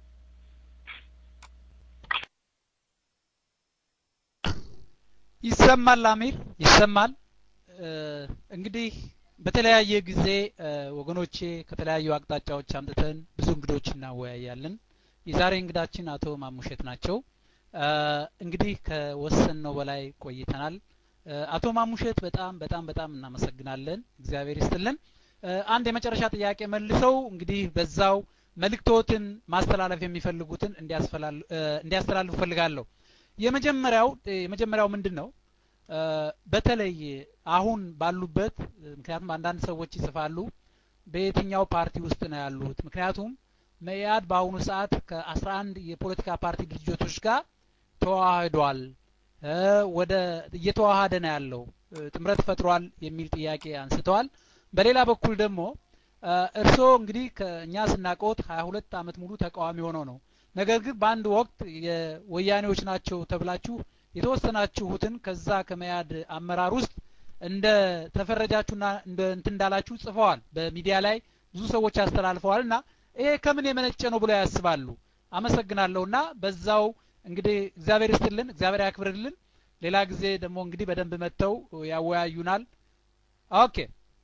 ይሰማል አሚር? ይሰማል። እንግዲህ በተለያየ ጊዜ ወገኖቼ ከተለያዩ አቅጣጫዎች አምጥተን ብዙ እንግዶች እናወያያለን። የዛሬ እንግዳችን አቶ ማሙሸት ናቸው። እንግዲህ ከወሰንነው በላይ ቆይተናል። አቶ ማሙሸት በጣም እናመሰግናለን። እግዚአብሔር ይስጥልን። አንድ የመጨረሻ ጥያቄ መልሰው እንግዲህ በዛው መልእክቶትን ማስተላለፍ የሚፈልጉትን እንዲያስተላልፉ ፈልጋለሁ። የመጀመሪያው ምንድነው በተለይ አሁን ባሉበት ምክንያቱም አንዳንድ ሰዎች ይጽፋሉ በየትኛው ፓርቲ ውስጥ ነው ያሉት ምክንያቱም መያድ በአሁኑ ሰዓት ከ11 የፖለቲካ ፓርቲ ድርጅቶች ጋር ተዋህዷል ወደ እየተዋሃደ ነው ያለው ጥምረት ፈጥሯል የሚል ጥያቄ አንስተዋል በሌላ በኩል ደግሞ እርሶ እንግዲህ ከኛ ስናቆት 22 አመት ሙሉ ተቃዋሚ ሆነው ነው ነገር ግን በአንድ ወቅት የወያኔዎች ናቸው ተብላችሁ የተወሰናችሁትን ከዛ ከመያድ አመራር ውስጥ እንደ ተፈረጃችሁና እንደ እንዳላችሁ ጽፈዋል በሚዲያ ላይ ብዙ ሰዎች አስተላልፈዋልና ይሄ ከምን የመነጨ ነው ብለው ያስባሉ አመሰግናለሁና በዛው እንግዲህ እግዚአብሔር ይስጥልን እግዚአብሔር ያክብርልን ሌላ ጊዜ ደግሞ እንግዲህ በደንብ መተው ያወያዩናል ኦኬ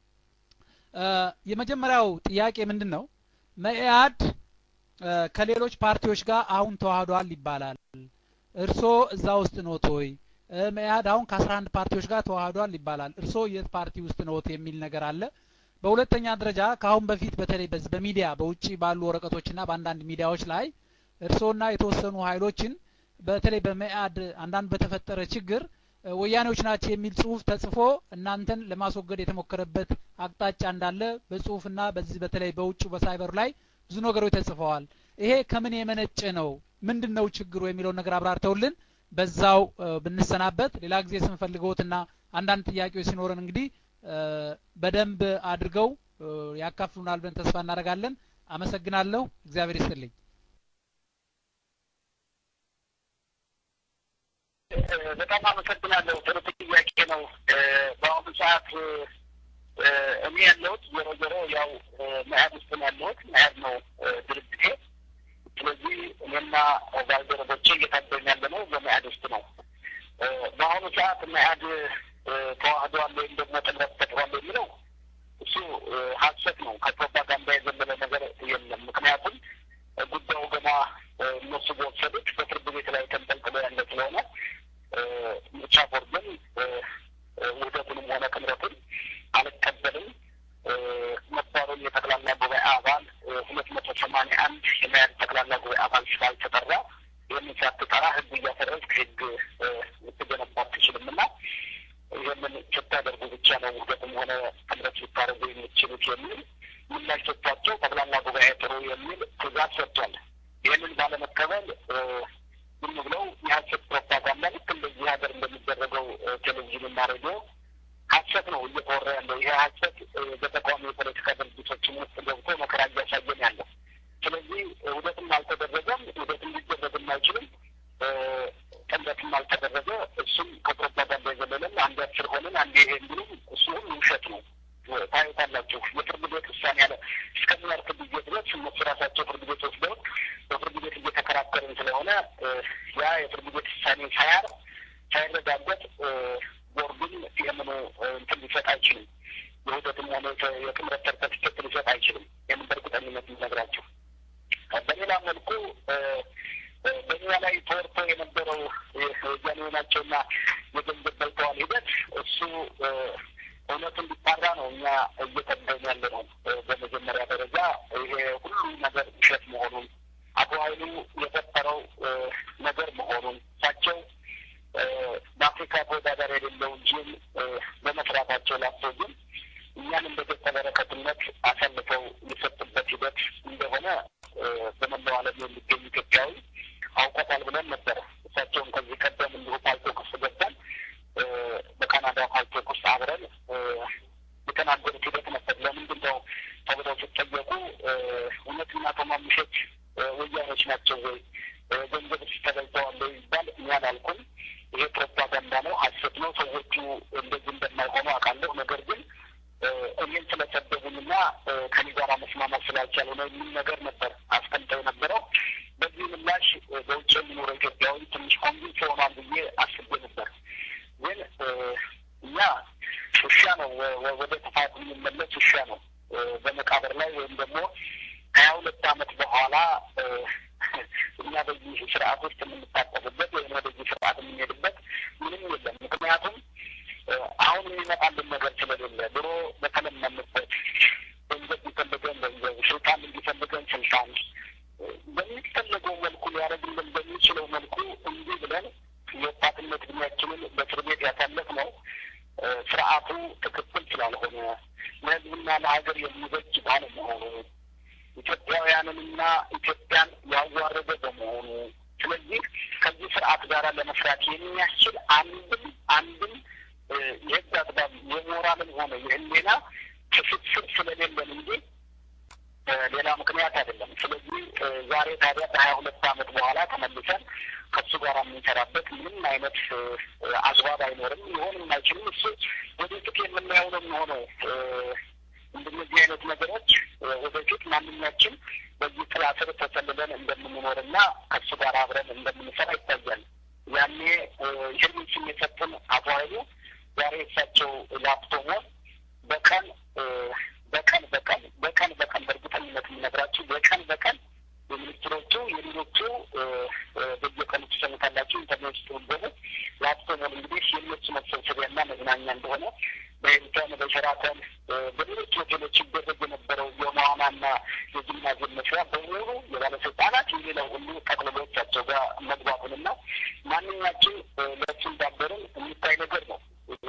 የመጀመሪያው ጥያቄ ምንድነው መያድ ከሌሎች ፓርቲዎች ጋር አሁን ተዋህዷል ይባላል እርሶ እዛ ውስጥ ነው ቶይ መያድ አሁን ከ11 ፓርቲዎች ጋር ተዋህዷል ይባላል እርሶ የት ፓርቲ ውስጥ ነው የሚል ነገር አለ በሁለተኛ ደረጃ ካሁን በፊት በተለይ በሚዲያ በውጪ ባሉ ወረቀቶችና በአንዳንድ ሚዲያዎች ላይ እርሶና የተወሰኑ ኃይሎችን በተለይ በመያድ አንዳንድ በተፈጠረ ችግር ወያኔዎች ናቸው የሚል ጽሁፍ ተጽፎ እናንተን ለማስወገድ የተሞከረበት አቅጣጫ እንዳለ በጽሁፍና በዚህ በተለይ በውጪ በሳይበር ላይ ብዙ ነገሮች ተጽፈዋል ይሄ ከምን የመነጨ ነው ምንድነው ችግሩ የሚለው ነገር አብራርተውልን በዛው ብንሰናበት ሌላ ጊዜ ስንፈልገውትና አንዳንድ ጥያቄዎች ሲኖረን እንግዲህ በደንብ አድርገው ያካፍሉናል ብለን ተስፋ እናደርጋለን አመሰግናለሁ እግዚአብሔር ይስጥልኝ በጣም አመሰግናለሁ ጥሩ ጥያቄ ነው በአሁኑ ሰዓት እኔ ያለሁት ዞሮ ያው መያድ ውስጥ ነው ያለሁት መያድ ነው ድርጅቴ ስለዚህ እኔና ባልደረቦቼ እየታገልን ያለነው በመያድ ውስጥ ነው በአሁኑ ሰዓት መያድ ተዋህዷል ወይም ደግሞ ጥምረት ፈጥሯል የሚለው እሱ ሀሰት ነው ከፕሮፓጋንዳ የዘለለ ነገር የለም ምክንያቱም ጉዳዩ ገና እነሱ በወሰዱት በፍርድ ቤት ላይ ተንጠልጥሎ ያለ ስለሆነ ምርጫ ቦርድን ውህደቱንም ሆነ ጥምረቱን አልቀበልም መባሩን የጠቅላላ ጉባኤ አባል 281 የመያድ ጠቅላላ ጉባኤ አባል ስላልተጠራ ይህንን ሳትጠራ ህግ እያፈረስክ ህግ ልትገነባ አትችልምና ይህንን ስታደርጉ ብቻ ነው ውህደትም ሆነ ጥምረት ልታደርጉ የምትችሉት የሚል ምላሽ ሰጥቷቸው ጠቅላላ ጉባኤ ጥሩ የሚል ትእዛዝ ሰጥቷል ይህንን ባለመቀበል ዝም ብለው የሀሰት ፕሮፓጋንዳ ልክ እንደዚህ ሀገር እንደሚደረገው ቴሌቪዥንና ሬዲዮ ሀሰት ነው እየተወራ ያለው ይሄ ሀሰት በተቃዋሚ የፖለቲካ ድርጅቶችም ውስጥ ገብቶ መከራ እያሳየን ያለው ስለዚህ ውህደትም አልተደረገም ውህደትም ሊደረግም አይችልም ጥምረትም አልተደረገ እሱም ከፕሮፓጋንዳ የዘለለም አንድ አስር ሆነን አንድ ይሄ እንዲሉም እሱ ሁሉ ውሸት ነው ታዩታላችሁ የፍርድ ቤት ውሳኔ ያለ እስከሚያርፍ ጊዜ ድረስ እነሱ ራሳቸው ፍርድ ቤት ወስደው በፍርድ ቤት እየተከራከርን ስለሆነ ያ የፍርድ ቤት ውሳኔ ሳይረጋገጥ ቦርዱን የምኑ እንትን ሊሰጥ አይችልም የውህደትም ሆነ የጥምረት ሰርተፊኬት ሊሰጥ አይችልም የምን በእርግጠኝነት ልነግራችሁ በሌላ መልኩ በእኛ ላይ ተወርቶ የነበረው የወያኔ ናቸውና የገንዘብ በልተዋል ሂደት እሱ እውነቱን እንዲጣራ ነው እኛ እየጠበቅን ያለ ነው በመጀመሪያ ደረጃ ይሄ ሁሉ ነገር ውሸት መሆኑን አቶ ኃይሉ የፈጠረው ነገር መሆኑን እሳቸው በአፍሪካ ተወዳዳሪ የሌለው ጂም በመስራታቸው ላሰው ግን እኛን እንደ ገጸ በረከትነት አሳልፈው የሰጡበት ሂደት እንደሆነ በመላው ዓለም የሚገኙ ኢትዮጵያዊ አውቀታል ብለን ነበር እሳቸውን ከዚህ ቀደም እንዲሁ ፓልቶክ ውስጥ ገብተን በካናዳ ፓልቶክ ውስጥ አብረን የተናገሩት ሂደት ነበር ለምንድን ነው ተብለው ሲጠየቁ እውነትና ተማምሸት ወያኔዎች ናቸው ወይ ገንዘብ ሲተበልተዋል ይባል እኛ አላልኩም ይሄ ፕሮፓጋንዳ ነው ሀሰት ነው ሰዎቹ እንደዚህ እንደማይሆኑ አውቃለሁ ነገር ግን እኔን ስለሰደቡኝና ከኔ ጋር መስማማት ስላልቻሉ ነው የሚል ነገር ነበር አስቀምጠው ነበረው በዚህ ምላሽ በውጭ የሚኖረው ኢትዮጵያዊ ትንሽ ኮንቪንስ ሆኗል ብዬ አስቤ ነበር ግን እኛ ውሻ ነው ወደ ጥፋት የሚመለስ ውሻ ነው በመቃብር ላይ ወይም ደግሞ 22 አመት በኋላ እኛ በዚህ ስርዓት ውስጥ የምንታቀፍበት ወይም ወደዚህ ስርዓት የምንሄድበት ምንም የለም ምክንያቱም አሁን የሚመጣልን ነገር ስለሌለ ድሮ በተለመንበት ገንዘብ ሊፈልገን ገንዘብ ስልጣን እንዲፈልገን ስልጣን በሚፈለገው መልኩ ሊያደርግልን በሚችለው መልኩ እንዲህ ብለን ስርዓቱ ትክክል ስላልሆነ ለህዝብና ለሀገር የሚበጅ ባለመሆኑ ኢትዮጵያውያንንና ኢትዮጵያን ያዋረደ በመሆኑ ስለዚህ ከዚህ ስርዓት ጋር ለመስራት የሚያስችል አንድም የህግ አግባብ የሞራልም ሆነ የህሊና ትስስር ስለሌለን እንጂ ሌላ ምክንያት አይደለም። ስለዚህ ዛሬ ታዲያ ከ22 ዓመት በኋላ ተመልሰን ከሱ ጋር የምንሰራበት ምንም አይነት አግባብ አይኖርም፣ ሊሆንም አይችልም። እሱ ወደፊት የምናየው ነው የሚሆነው። እንደዚህ አይነት ነገሮች ወደፊት ማንኛችን በዚህ ጥላ ስር ተሰልለን እንደምንኖርና ከሱ ጋር አብረን እንደምንሰራ ይታያል። ያኔ ይህንን ስም የሰጡን አቶ ኃይሉ ዛሬ እሳቸው ላፕቶሞን በቀን በእርግጠኝነት የምነግራችሁ በቀን የሚኒስትሮቹ የሌሎቹ በየቀኑ ትሰሙታላችሁ። ኢንተርኔት ውስጥ ሁሉ ላፕቶሞን እንግዲህ የእነሱ መሰብሰቢያና መዝናኛ እንደሆነ በኢንተርኔት በሸራተን በሌሎች ሆቴሎች ይደረግ የነበረው የመዋናና የጂምናዚየም መስሪያ በሙሉ የባለስልጣናት የሌላው ሁሉ ጠቅልሎቻቸው ጋር መግባቱንና ማንኛችን ለሱ እንዳበርን የሚታይ ነገር ነው።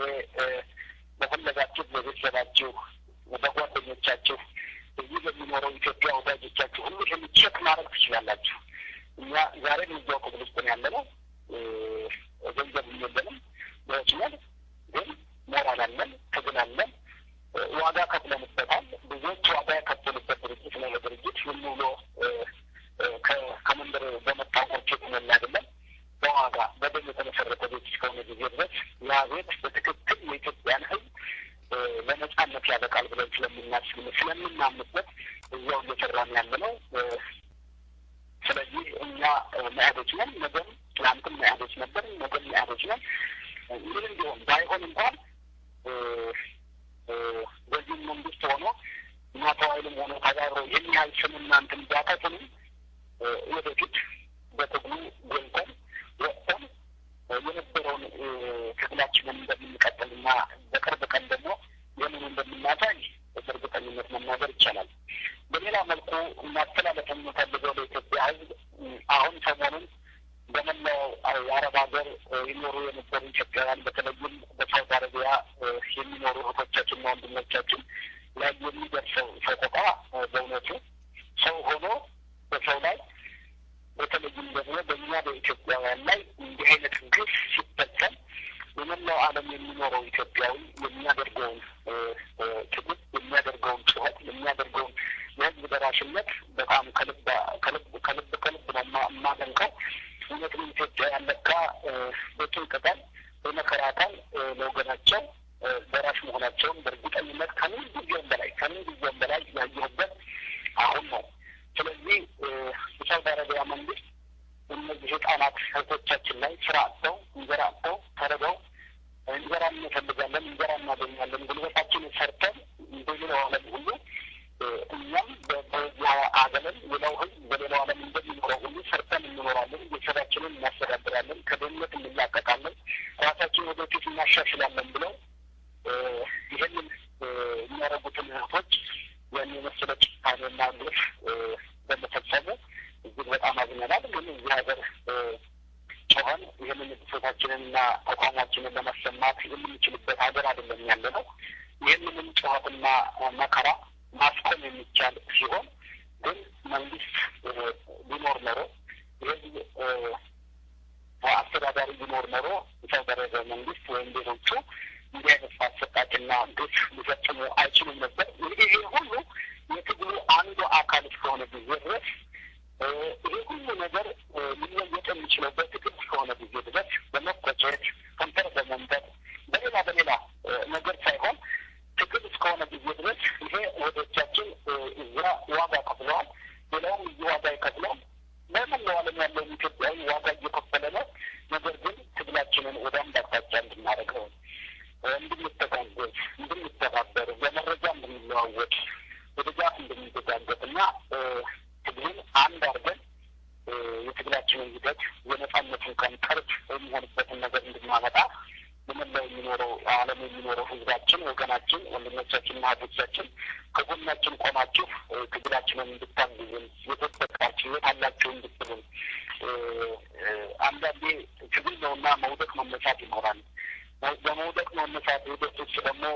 በፈለጋችሁ በቤተሰባችሁ በጓደኞቻችሁ እዚህ በሚኖረው ኢትዮጵያ ወዳጆቻችሁ ሁሉ ይህን ቼክ ማድረግ ትችላላችሁ። እኛ ዛሬም እዚያው ክፍል ውስጥ ነው ያለነው። ገንዘብ የለንም በችላል ግን ሞራል አለን፣ ትግል አለን፣ ዋጋ ከፍለንበታል። ብዙዎች ዋጋ የከፈሉበት ድርጅት ነው። ለድርጅት ሁሉ ብሎ ከመንደር በመታወቅ የተሞላ አይደለም። በዋጋ በደም የተመሰረተ ቤት እስከሆነ ጊዜ ድረስ ያ ቤት በትክክል የኢትዮጵያን ሕዝብ ለነጻነት ያበቃል ብለን ስለምናምንበት እዚያው እየሰራን ያለ ነው። ስለዚህ እኛ መያዶች ነን። ነገም ትናንትም መያዶች ነበር፣ ነገም መያዶች ነን። ምንም ቢሆን ባይሆን እንኳን በዚህ መንግስት ሆኖ እናቶ ኃይልም ሆኖ ተጋብረው የሚያህል ስምና እንትን ቢያጠፉንም ወደፊት በትግሉ ጎልተን ወጥተን የነበረውን ትግላችንን እንደምንቀጥልና በቅርብ ቀን ደግሞ የምን እንደምናሳይ በእርግጠኝነት መናገር ይቻላል። በሌላ መልኩ ማስተላለፍ የምፈልገው ለኢትዮጵያ ሕዝብ አሁን ሰሞኑን በመላው የአረብ ሀገር ይኖሩ የነበሩ ኢትዮጵያውያን በተለይም በሳውዲ አረቢያ የሚኖሩ እህቶቻችንና ወንድሞቻችን ላይ የሚደርሰው ሰቆቃ በእውነቱ ሰው ሆኖ በሰው ላይ በተለይም ደግሞ በእኛ በኢትዮጵያውያን ላይ እንዲህ አይነት ግፍ ሲፈጸም በመላው ዓለም የሚኖረው ኢትዮጵያዊ የሚያደርገውን ትግል፣ የሚያደርገውን ጩኸት፣ የሚያደርገውን የህዝብ ደራሽነት በጣም ከልብ ነው የማደንቀው። እውነትም ኢትዮጵያ ያለካ በጭንቀታል በመከራታል ለወገናቸው ደራሽ መሆናቸውን በእርግጠኝነት ከምን ጊዜውም በላይ ያየሁበት አሁን ነው። ስለዚህ የሳውዲ አረቢያ መንግስት እነዚህ ህጻናት እህቶቻችን ላይ ስራ አጥተው እንጀራ አጥተው ተርበው እንጀራ እንፈልጋለን፣ እንጀራ እናገኛለን፣ ጉልበታችንን ሰርተን በሌላው ዓለም ሁሉ እኛም በዚያው ዓለም ሌላው ህዝብ በሌላው ዓለም እንደሚኖረው ሁሉ ሰርተን እንኖራለን፣ ቤተሰባችንን እናስተዳድራለን፣ ከድህነት እንላቀቃለን፣ ራሳችን ወደፊት እናሻሽላለን ብለው ይህንን የሚያደርጉትን እህቶች ያን የመሰለ ጭካኔና ግፍ በመፈጸሙ እጅግ በጣም አዝነናል። ግን እዚህ ሀገር ጮኸን ይህንን ብሶታችንንና ተቋማችንን ለማሰማት የምንችልበት ሀገር አይደለም ያለ ነው። ይህንንም ጩኸትና መከራ ማስቆም የሚቻል ሲሆን ግን መንግስት ቢኖር ኖሮ የህዝብ አስተዳዳሪ ቢኖር ኖሮ የሳውዲ አረቢያ መንግስት ወይም ሌሎቹ እንዲህ አይነት አሰቃቂና ግፍ ሊፈጽሙ አይችሉም ነበር። እንግዲህ ይህ ሁሉ የትግሉ አንዱ አካል እስከሆነ ጊዜ ድረስ ይሄ ሁሉ ነገር ሊለወጥ የሚችለው በትግል እስከሆነ ጊዜ ድረስ በመቆጨት ከንፈር በመንጠቅ በሌላ ነገር ሳይሆን ትግል እስከሆነ ጊዜ ድረስ ይሄ ወዶቻችን እዛ ዋጋ ከፍለዋል፣ ሌላውም እዚህ ዋጋ ይከፍለዋል። በመላው ዓለም ያለውን ኢትዮጵያዊ ዋጋ እየከፈለ ነው። ነገር ግን ትግላችንን ወደ አንድ አቅጣጫ እንድናደርገው፣ እንድንተጋገዝ፣ እንድንተባበር፣ በመረጃ እንድንለዋወጥ፣ በድጋፍ እንድንዘጋጀት እና ትግሉን አንድ አድርገን የትግላችንን ሂደት የነጻነትን ቀን ቅርብ የሚሆንበትን ነገር እንድናመጣ በመላው የሚኖረው ዓለም የሚኖረው ህዝባችን፣ ወገናችን፣ ወንድሞቻችንና እህቶቻችን ከጎናችን ቆማችሁ ትግላችንን እንድታግዙን፣ የተጠቃችሁ የታላችሁ እንድትሉን። አንዳንዴ ትግል ነውና መውደቅ መነሳት ይኖራል። በመውደቅ መነሳት ሂደት ውስጥ ደግሞ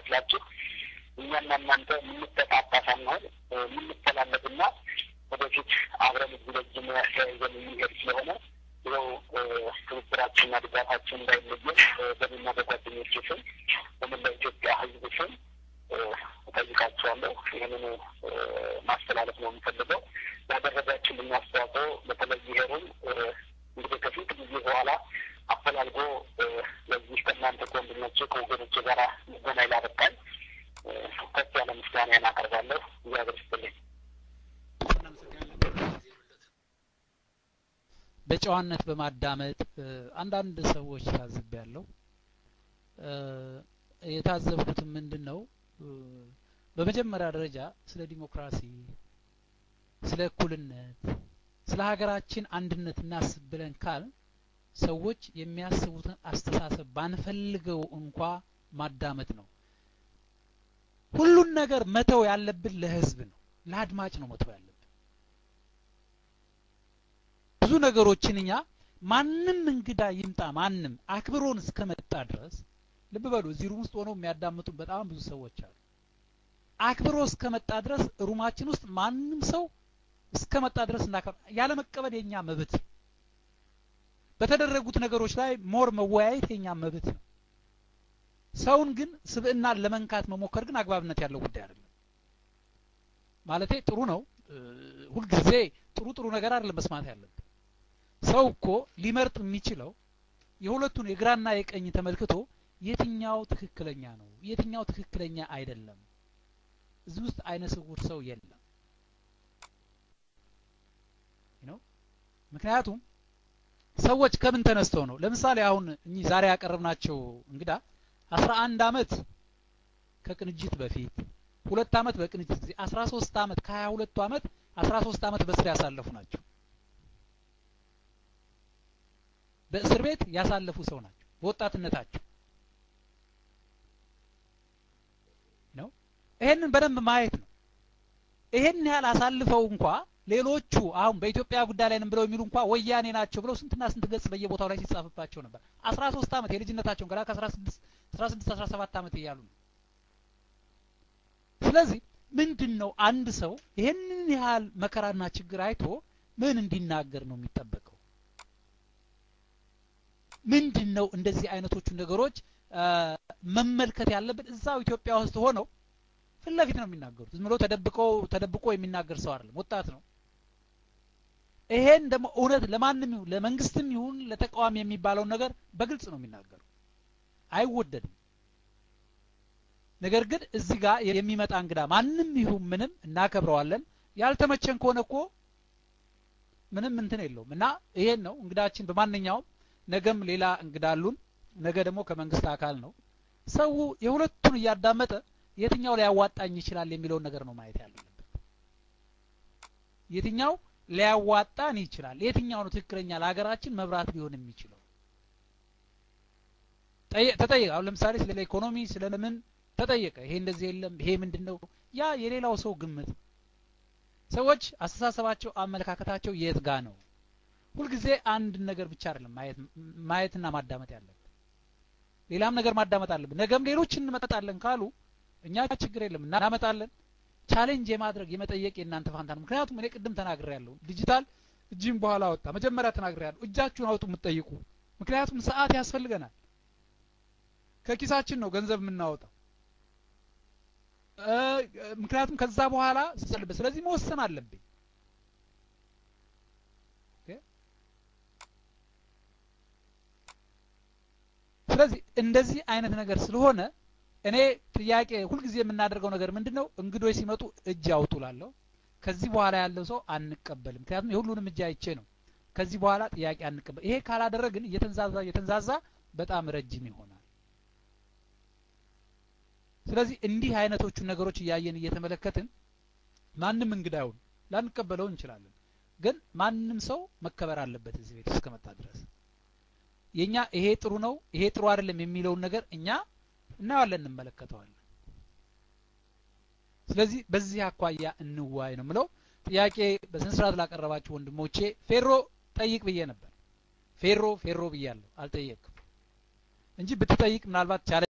እንዳይመስላችሁ እኛና እናንተ የምንተጣጣ ሳንሆን የምንተላለፍና ወደፊት አብረን እጅ ለእጅ ተያይዘን የሚሄድ ስለሆነ ይኸው ትብብራችንና ድጋፋችን እንዳይለየን በእኔና በጓደኞቼ ስም በመላው ኢትዮጵያ ሕዝብ ስም እጠይቃቸዋለሁ። ይህንን ማስተላለፍ ነው የምፈልገው። ያደረጋችሁልኝ አስተዋጽኦ በተለይ ይሄሩን እንግዲህ ከስንት ጊዜ በኋላ አፈላልጎ ለዚህ ከእናንተ ከወንድሞቼ ከወገኖቼ ጋር መገናኝ ላበቃኝ ከፍ ያለ ምስጋናዬን አቀርባለሁ። እግዚአብሔር ይስጥልኝ። በጨዋነት በማዳመጥ አንዳንድ ሰዎች ታዝቤያለሁ። የታዘብኩት ምንድነው በመጀመሪያ ደረጃ ስለ ዲሞክራሲ፣ ስለ እኩልነት፣ ስለ ሀገራችን አንድነት እናስብ ብለን ካል ሰዎች የሚያስቡትን አስተሳሰብ ባንፈልገው እንኳ ማዳመጥ ነው። ሁሉን ነገር መተው ያለብን ለህዝብ ነው፣ ለአድማጭ ነው መተው ያለብን። ብዙ ነገሮችን እኛ ማንም እንግዳ ይምጣ ማንም አክብሮን እስከመጣ ድረስ ልብ በሉ፣ እዚህ ሩም ውስጥ ሆነው የሚያዳምጡ በጣም ብዙ ሰዎች አሉ። አክብሮ እስከመጣ ድረስ ሩማችን ውስጥ ማንም ሰው እስከመጣ ድረስ ያለ መቀበል የኛ መብት፣ በተደረጉት ነገሮች ላይ ሞር መወያየት የኛ መብት ነው። ሰውን ግን ስብዕናን ለመንካት መሞከር ግን አግባብነት ያለው ጉዳይ አይደለም። ማለቴ ጥሩ ነው፣ ሁሉ ጊዜ ጥሩ ነገር አይደለም መስማት ያለብን። ሰው እኮ ሊመርጥ የሚችለው የሁለቱን የግራና የቀኝ ተመልክቶ የትኛው ትክክለኛ ነው የትኛው ትክክለኛ አይደለም። እዚህ ውስጥ አይነ ስውር ሰው የለም ነው። ምክንያቱም ሰዎች ከምን ተነስተው ነው? ለምሳሌ አሁን እኚህ ዛሬ ያቀረብናቸው እንግዳ 11 አመት ከቅንጅት በፊት 2 አመት በቅንጅት ጊዜ 13 አመት ከ22 አመት 13 አመት በእስር ያሳለፉ ናቸው። በእስር ቤት ያሳለፉ ሰው ናቸው በወጣትነታቸው ነው። ይሄንን በደንብ ማየት ነው። ይሄን ያህል አሳልፈው እንኳ ሌሎቹ አሁን በኢትዮጵያ ጉዳይ ላይ ብለው የሚሉ እንኳ ወያኔ ናቸው ብለው ስንትና ስንት ገጽ በየቦታው ላይ ሲጻፍባቸው ነበር። 13 አመት የልጅነታቸው ገና ከ16 17 አመት እያሉ ነው። ስለዚህ ምንድነው አንድ ሰው ይሄንን ያህል መከራና ችግር አይቶ ምን እንዲናገር ነው የሚጠበቀው? ምንድነው እንደዚህ አይነቶቹ ነገሮች መመልከት ያለብን? እዛው ኢትዮጵያ ውስጥ ሆነው ፊት ለፊት ነው የሚናገሩት። ዝም ብሎ ተደብቆ የሚናገር ሰው አይደለም፣ ወጣት ነው። ይሄን ደግሞ እውነት ለማንም ይሁን ለመንግስትም ይሁን ለተቃዋሚ የሚባለው ነገር በግልጽ ነው የሚናገሩ። አይወደድም። ነገር ግን እዚህ ጋር የሚመጣ እንግዳ ማንም ይሁን ምንም እናከብረዋለን። ያልተመቸን ከሆነ እኮ ምንም እንትን የለውም እና ይሄን ነው እንግዳችን። በማንኛውም ነገም ሌላ እንግዳ አሉን። ነገ ደግሞ ከመንግስት አካል ነው። ሰው የሁለቱን እያዳመጠ የትኛው ሊያዋጣኝ ይችላል የሚለውን ነገር ነው ማየት ያለበት። የትኛው ሊያዋጣን ይችላል፣ የትኛው ነው ትክክለኛ ለሀገራችን መብራት ሊሆን የሚችለው? ተጠየቀ። አሁን ለምሳሌ ስለ ኢኮኖሚ ስለምን ተጠየቀ። ይሄ እንደዚህ የለም ይሄ ምንድነው? ያ የሌላው ሰው ግምት። ሰዎች አስተሳሰባቸው አመለካከታቸው የት ጋ ነው? ሁልጊዜ አንድ ነገር ብቻ አይደለም ማየትና ማዳመጥ ያለብን። ሌላም ነገር ማዳመጥ አለብን። ነገም ሌሎች እንመጣለን ካሉ እኛ ችግር የለም እናመጣለን። ቻሌንጅ የማድረግ የመጠየቅ የእናንተ ፋንታ ነው። ምክንያቱም እኔ ቅድም ተናግሬያለሁ፣ ዲጂታል እጅን በኋላ ወጣ። መጀመሪያ ተናግሬያለሁ፣ እጃችሁን አውጡ የምትጠይቁ። ምክንያቱም ሰዓት ያስፈልገናል። ከኪሳችን ነው ገንዘብ የምናወጣው። ምክንያቱም ከዛ በኋላ ስለዚህ መወሰን አለብኝ። ስለዚህ እንደዚህ አይነት ነገር ስለሆነ እኔ ጥያቄ ሁልጊዜ የምናደርገው ነገር ምንድነው? እንግዶች ሲመጡ እጅ አውጡላለሁ። ከዚህ በኋላ ያለው ሰው አንቀበልም። ምክንያቱም የሁሉንም እጅ አይቼ ነው። ከዚህ በኋላ ጥያቄ አንቀበል። ይሄ ካላደረግን እየተንዛዛ በጣም ረጅም ይሆናል። ስለዚህ እንዲህ አይነቶቹ ነገሮች እያየን እየተመለከትን ማንም እንግዳውን ላንቀበለው እንችላለን። ግን ማንም ሰው መከበር አለበት እዚህ ቤት እስከመጣ ድረስ። የኛ ይሄ ጥሩ ነው ይሄ ጥሩ አይደለም የሚለውን ነገር እኛ እናያለን እንመለከተዋለን። ስለዚህ በዚህ አኳያ እንዋይ ነው ምለው። ጥያቄ በስነ ስርዓት ላቀረባችሁ ወንድሞቼ ፌሮ ጠይቅ ብዬ ነበር። ፌሮ ብያለሁ፣ አልጠየቅም እንጂ ብትጠይቅ ምናልባት